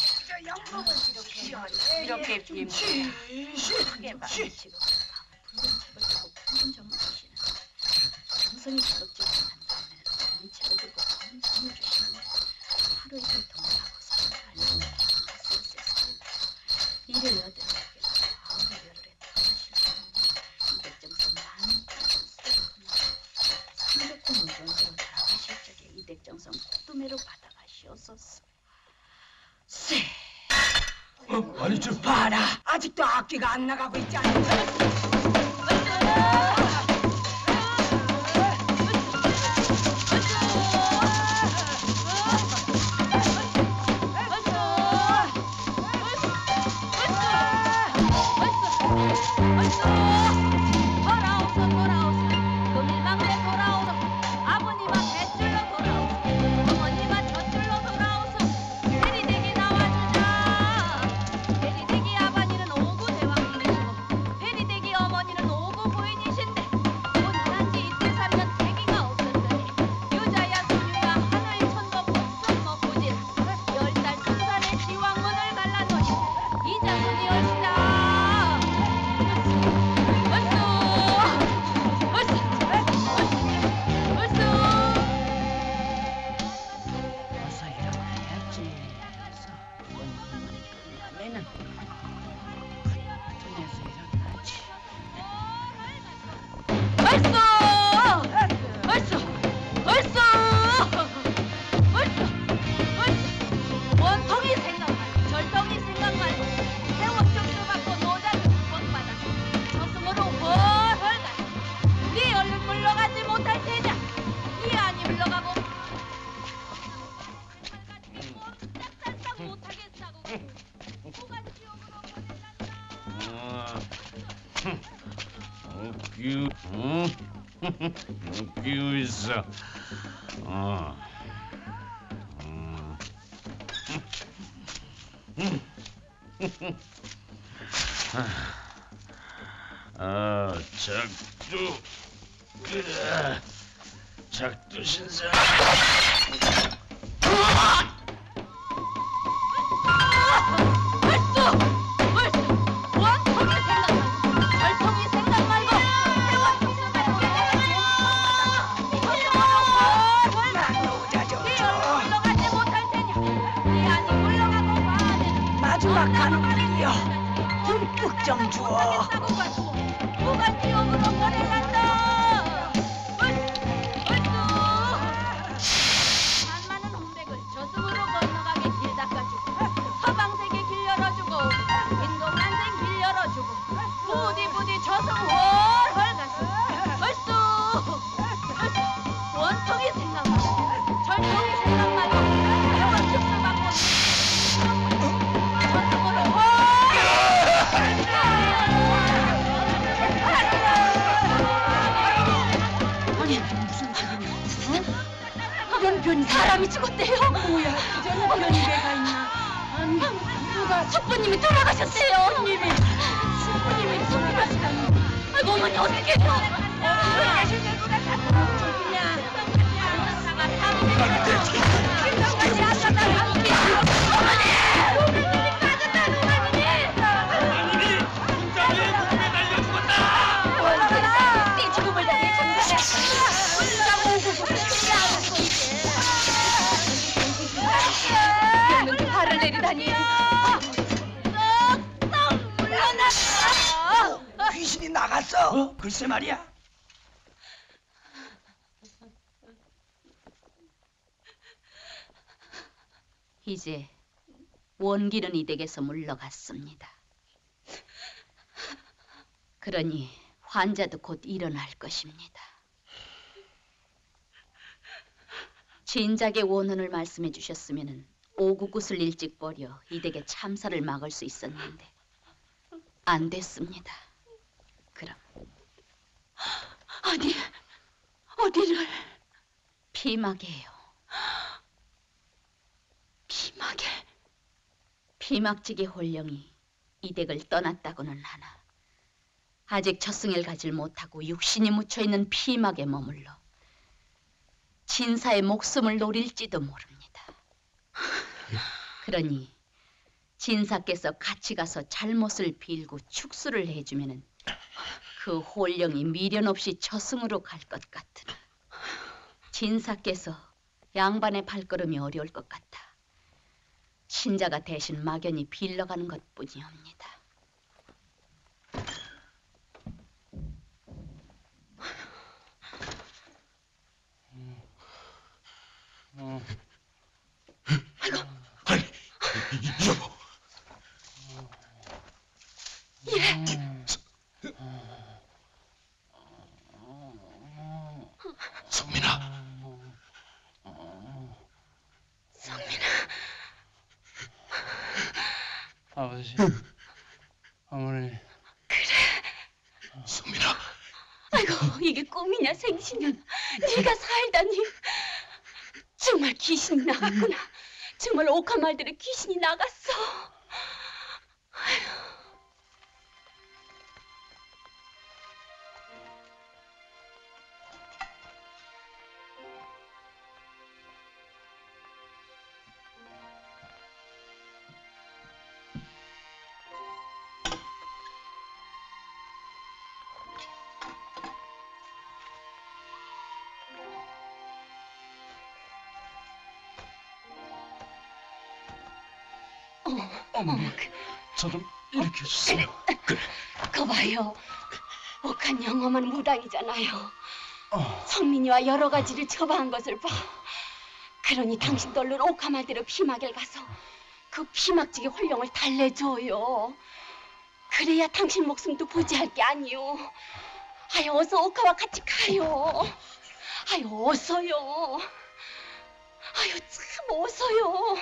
이렇게 비입니다. 크게 마시고 붉은 책을 두고 붉은 점을 주시는 정성이 지극지 않다면 검은 책을 두고 검은 점을 주시는 하루 이틀 동안하고 사랑하는 이를 여덟에게 가을에 열흘에 돌아가실 수 있는 이댁정성 많은 상족군 우정으로 돌아가실 적에 이댁정성 고두매로 받아가시옵소서. 쎄. 아니 좀 봐라, 아직도 악기가 안 나가고 있지 않냐? 웃기고 있어. 작두 신사. 마지막 가는 길이여, 듬뿍 좀 주어. 누가 지옥으로 보내간다. 만만한 홍백을 저승으로 건너가게 길 닦아주고 서방세계 길 열어주고 인도만생 길 열어주고 부디 저승 훨훨 가서 얼쑤 원통이 생각나고 절통이 생각 말고 대원 축소 받고 저승으로 아니 무슨 소리냐? 연변이 사람이 죽었대요. 뭐야? 연변이가 있나? 아니 누가 숙부님이 돌아가셨대요. 숙부님이 돌아가시다니. 아이고 어머니 어떻게 해요? 화를 내리다니. 귀신이 나갔어. 글쎄 말이야. 이제 원기는 이 댁에서 물러갔습니다. 그러니 환자도 곧 일어날 것입니다. 진작에 원혼을 말씀해 주셨으면 오구굿을 일찍 버려 이 댁의 참사를 막을 수 있었는데 안 됐습니다. 그럼 어디를? 피막이에요. 피막에. 피막지기 홀령이 이 댁을 떠났다고는 하나 아직 첫승을 가질 못하고 육신이 묻혀있는 피막에 머물러 진사의 목숨을 노릴지도 모릅니다. 그러니 진사께서 같이 가서 잘못을 빌고 축수를 해주면은 그 홀령이 미련 없이 저승으로 갈 것 같으나 진사께서 양반의 발걸음이 어려울 것 같아 신자가 대신 막연히 빌러가는 것뿐이옵니다. 여보. 성민아. 아버지, 어머니. 성민아. 아이고, 이게 꿈이냐 생시냐. 네가 살다니. 정말 귀신이 나갔구나. 정말 옥한 말대로 귀신이 나갔어. 어머니, 저 좀 일으켜주세요. 거봐요. 옥한 영험한 무당이잖아요. 성민이와 여러 가지를 처방한 것을 봐. 그러니 당신도 얼른 옥한 말대로 피막에 가서 그 피막지기 홀령을 달래줘요. 그래야 당신 목숨도 보지할 게 아니오. 아유, 어서 옥화와 같이 가요. 아유, 어서요. 아유, 참 어서요.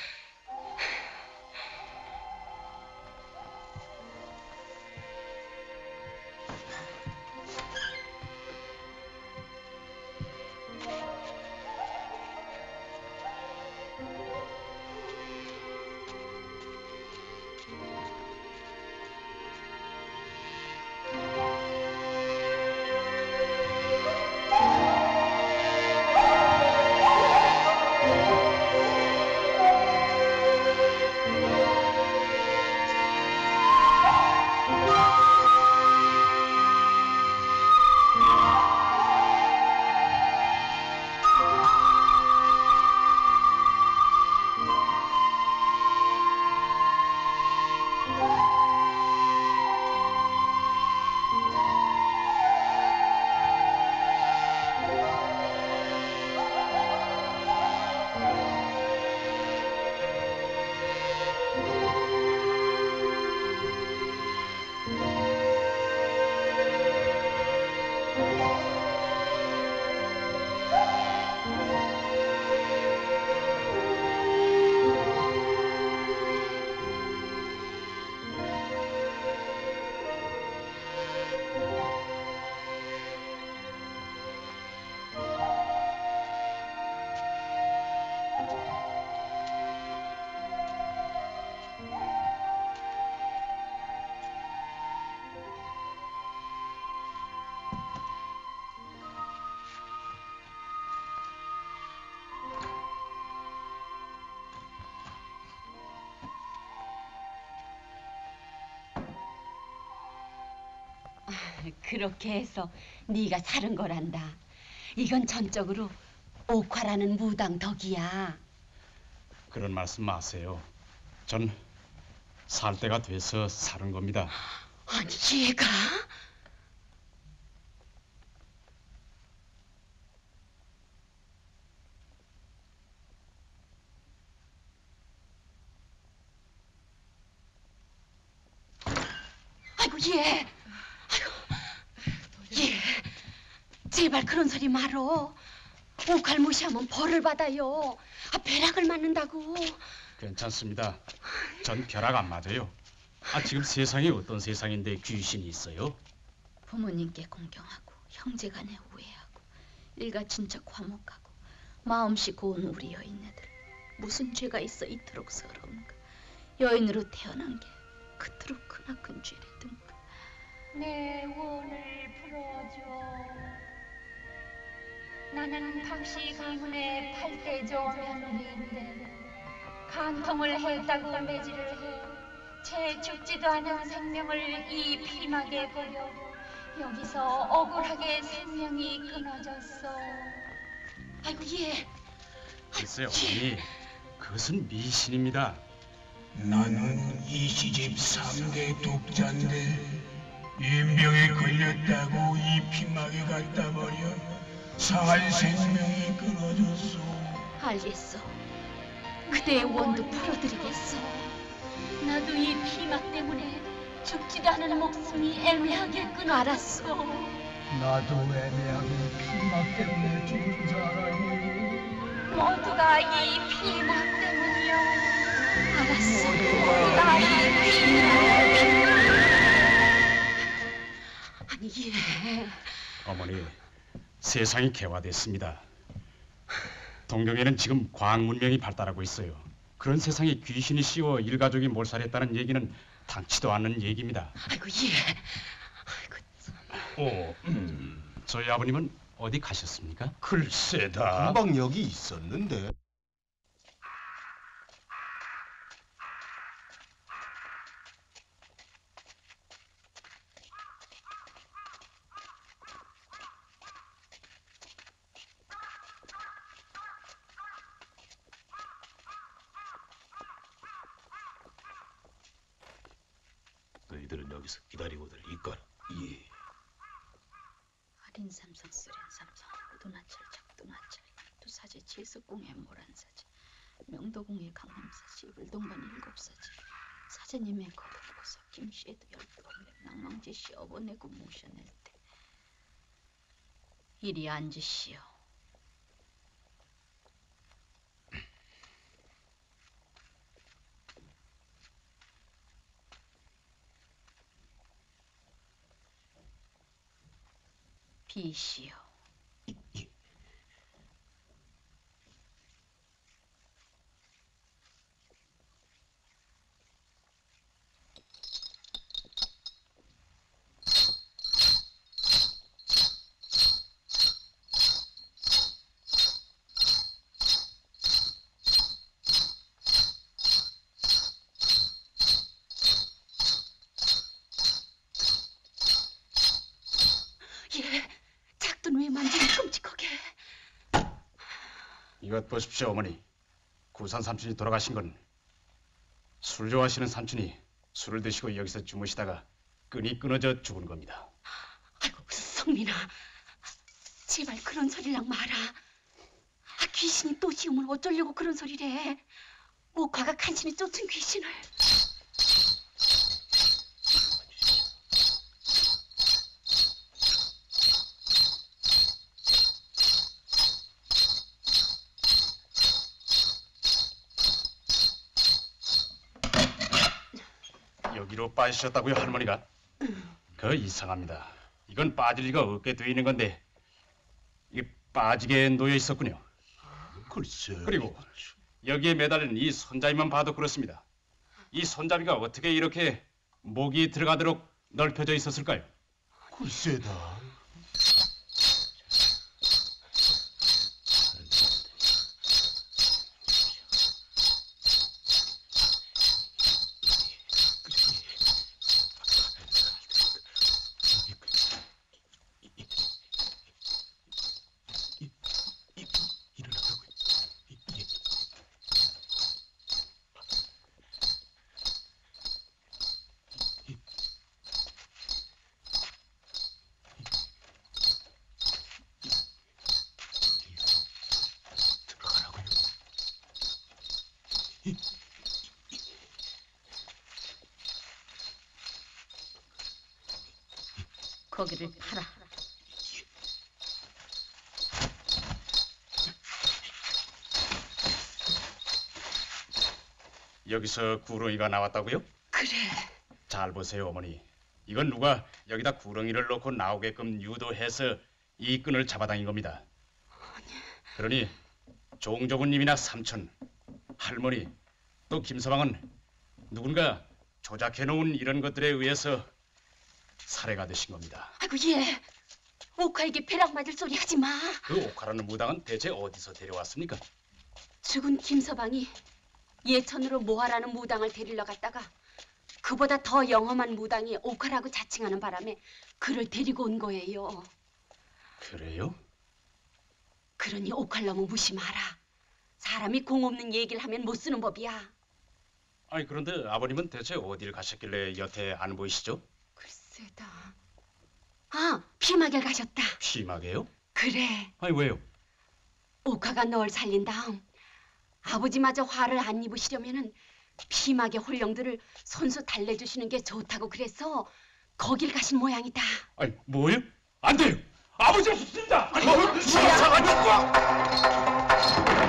그렇게 해서 네가 사는 거란다. 이건 전적으로 옥화라는 무당 덕이야. 그런 말씀 마세요. 전 살 때가 돼서 사는 겁니다. 아니, 얘가? 예. 아이고, 예. 제발 그런 소리 말어. 옥할 무시하면 벌을 받아요. 벼락을 맞는다고. 괜찮습니다. 전 벼락 안 맞아요. 지금 세상이 어떤 세상인데 귀신이 있어요? 부모님께 공경하고 형제간에 우애하고 일가 친척 화목하고 마음씨 고운 우리 여인네들 무슨 죄가 있어 이토록 서러운가. 여인으로 태어난 게 그토록 크나큰 죄라든가. 내 원을 풀어줘. 나는 박씨 가문의 8대조 며느리인데 간통을 했다고 매질을 해 채 죽지도 않은 생명을 이 피막에 버려 여기서 억울하게 생명이 끊어졌어. 아이고 예. 글쎄요, 어머니. 그것은 미신입니다. 나는 이 시집 3대 독자인데 인병에 걸렸다고 이 피막에 갖다 버려 살 생명이 끊어졌소. 알겠어. 그대의 원도 풀어드리겠어. 나도 이 피막 때문에 죽지도 않은 목숨이 애매하게 끊어. 알았어. 나도 애매하게 피막 때문에 죽은 사람이요. 모두가 이 피막 때문이요. 알았어. 모두가 이 피막. 아니 예. 어머니, 세상이 개화됐습니다. 동경에는 지금 과학 문명이 발달하고 있어요. 그런 세상에 귀신이 씌워 일가족이 몰살했다는 얘기는 당치도 않는 얘기입니다. 아이고 예. 저희 아버님은 어디 가셨습니까? 글쎄다. 금방 여기 있었는데. 너희들은 여기서 기다리고들 있거라. 예. 할인 삼성 쓰련 삼성 우도나철 작도나철 두사제 칠석궁의 모란사제 명도궁의 강남사지 울동반 7사지 사제님의 거듭고서 김씨에도 12공백 낭망제씨 어버내고 모셔낼 때 이리 앉으시오. 비시오. 왜 만지니 끔찍하게. 이것 보십시오, 어머니. 구산 삼촌이 돌아가신 건 술 좋아하시는 삼촌이 술을 드시고 여기서 주무시다가 끈이 끊어져 죽은 겁니다. 아이고 성민아, 제발 그런 소리랑 마라. 귀신이 또 씌우면 어쩌려고 그런 소리를 해. 옥화가 간신히 쫓은 귀신을. 여기로 빠지셨다고요, 할머니가? 그 이상합니다. 이건 빠질 리가 없게 돼 있는 건데 이게 빠지게 놓여 있었군요. 글쎄. 그리고 여기에 매달린 이 손잡이만 봐도 그렇습니다. 이 손잡이가 어떻게 이렇게 목이 들어가도록 넓혀져 있었을까요? 글쎄다. 거기를 팔아. 여기서 구렁이가 나왔다고요? 그래. 잘 보세요, 어머니. 이건 누가 여기다 구렁이를 넣고 나오게끔 유도해서 이 끈을 잡아당긴 겁니다. 그러니 종조부님이나 삼촌, 할머니, 또 김서방은 누군가 조작해놓은 이런 것들에 의해서 살해가 되신 겁니다. 아이고 얘. 옥화에게 배락 맞을 소리 하지 마. 그 옥화라는 무당은 대체 어디서 데려왔습니까? 죽은 김서방이 예천으로 모하라는 무당을 데리러 갔다가 그보다 더 영험한 무당이 옥화라고 자칭하는 바람에 그를 데리고 온 거예요. 그래요? 그러니 옥화를 너무 무시 마라. 사람이 공 없는 얘기를 하면 못 쓰는 법이야. 아니 그런데 아버님은 대체 어딜 가셨길래 여태 안 보이시죠? 글쎄다. 아, 피마개 가셨다. 피마개요? 그래. 아니 왜요? 옥화가 널 살린 다음 아버지마저 화를 안 입으시려면은 피마개 홀령들을 손수 달래주시는 게 좋다고 그래서 거길 가신 모양이다. 아니 뭐요? 안 돼요. 아버지가 죽습니다. 아니 죽었어.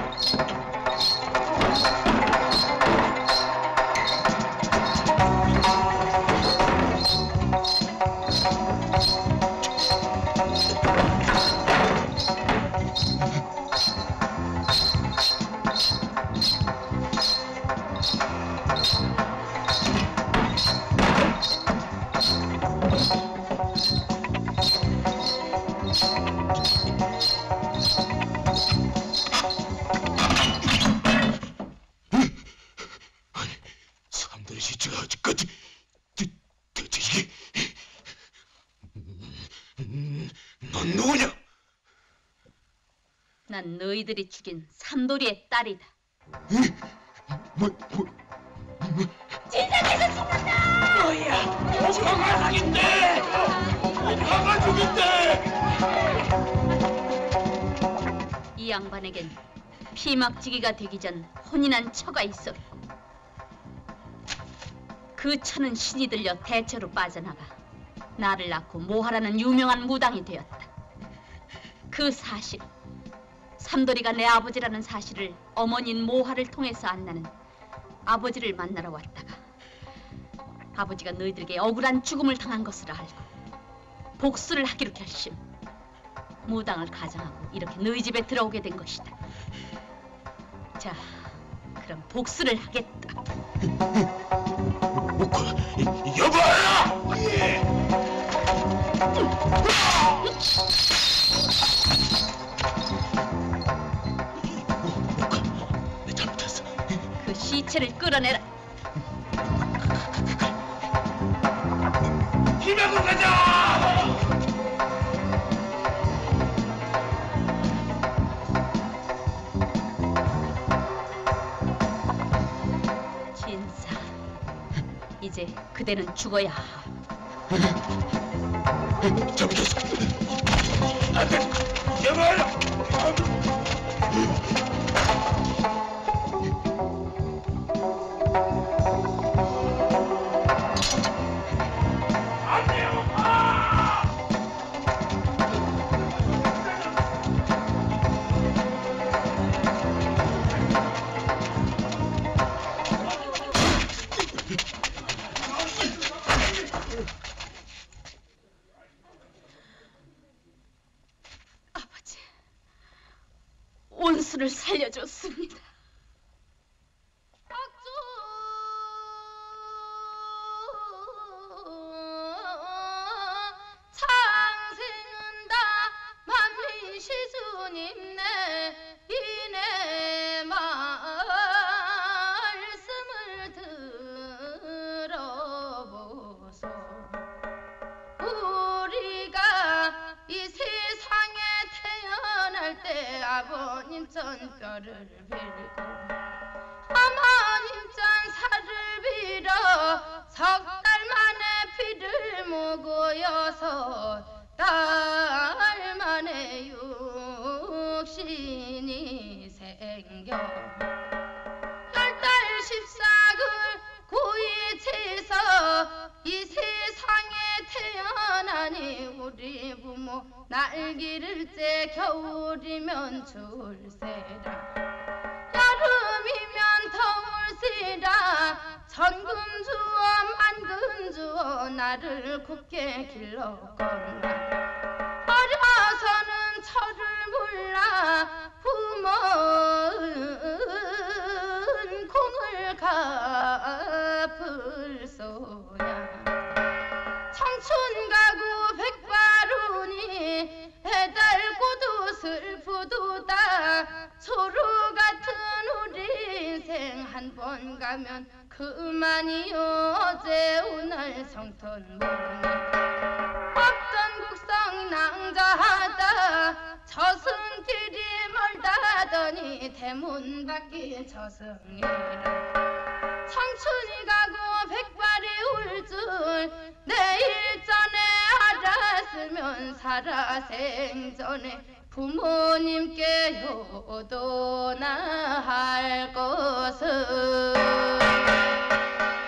사람들의 시체가 아직까지 대체 이게 넌 누구냐? 난 너희들이 죽인 삼돌이의 딸이다. 진상에서 죽는다! 뭐야? 옥화가 죽인대! 옥화가 죽인대! 이 양반에겐 피막지기가 되기 전 혼인한 처가 있었고 그 처는 신이 들려 대처로 빠져나가 나를 낳고 모하라는 유명한 무당이 되었다. 그 사실, 삼돌이가 내 아버지라는 사실을 어머니인 모하를 통해서 안 나는 아버지를 만나러 왔다가 아버지가 너희들에게 억울한 죽음을 당한 것을 알고 복수를 하기로 결심, 무당을 가장하고 이렇게 너희 집에 들어오게 된 것이다. 자, 그럼 복수를 하겠다. 여봐라! 내 잘못했어. 그 시체를 끌어내라. 김하고 가자! 진사, 이제 그대는 죽어야 하. 잘못했어. 안 돼! 여봐라! 아버지, 온수를 살려줬습니다. 창생은 다 만미시수님 내 이내 말씀을 들어보소. 우리가 이 세상에 태어날 때 아버님 전뼈를 빌고 어머님 전사를 빌어 석 달 만에 피를 먹어여서 달 만에 육신이 생겨 10달 14글 고이 채서 이 세상에 태어나니 날기를 째 겨울이면 줄세라 여름이면 더울세라 천금 주어 만금 주어 나를 굽게 길러건나 어려서는 철을 몰라 부모은 공을 갚을소야 청춘 가구 백바루니 해달고도 슬프도다 초루 같은 우리 인생 한 번 가면 그만이요 어제 오늘 성턴 모르네 없던 국성 낭자하다 저승길이 멀다더니 대문 밖에 저승이라 청춘이 가고 백발이 울 줄 내일 전에 알았으면 살아 생전에 부모님께 효도나 할 것을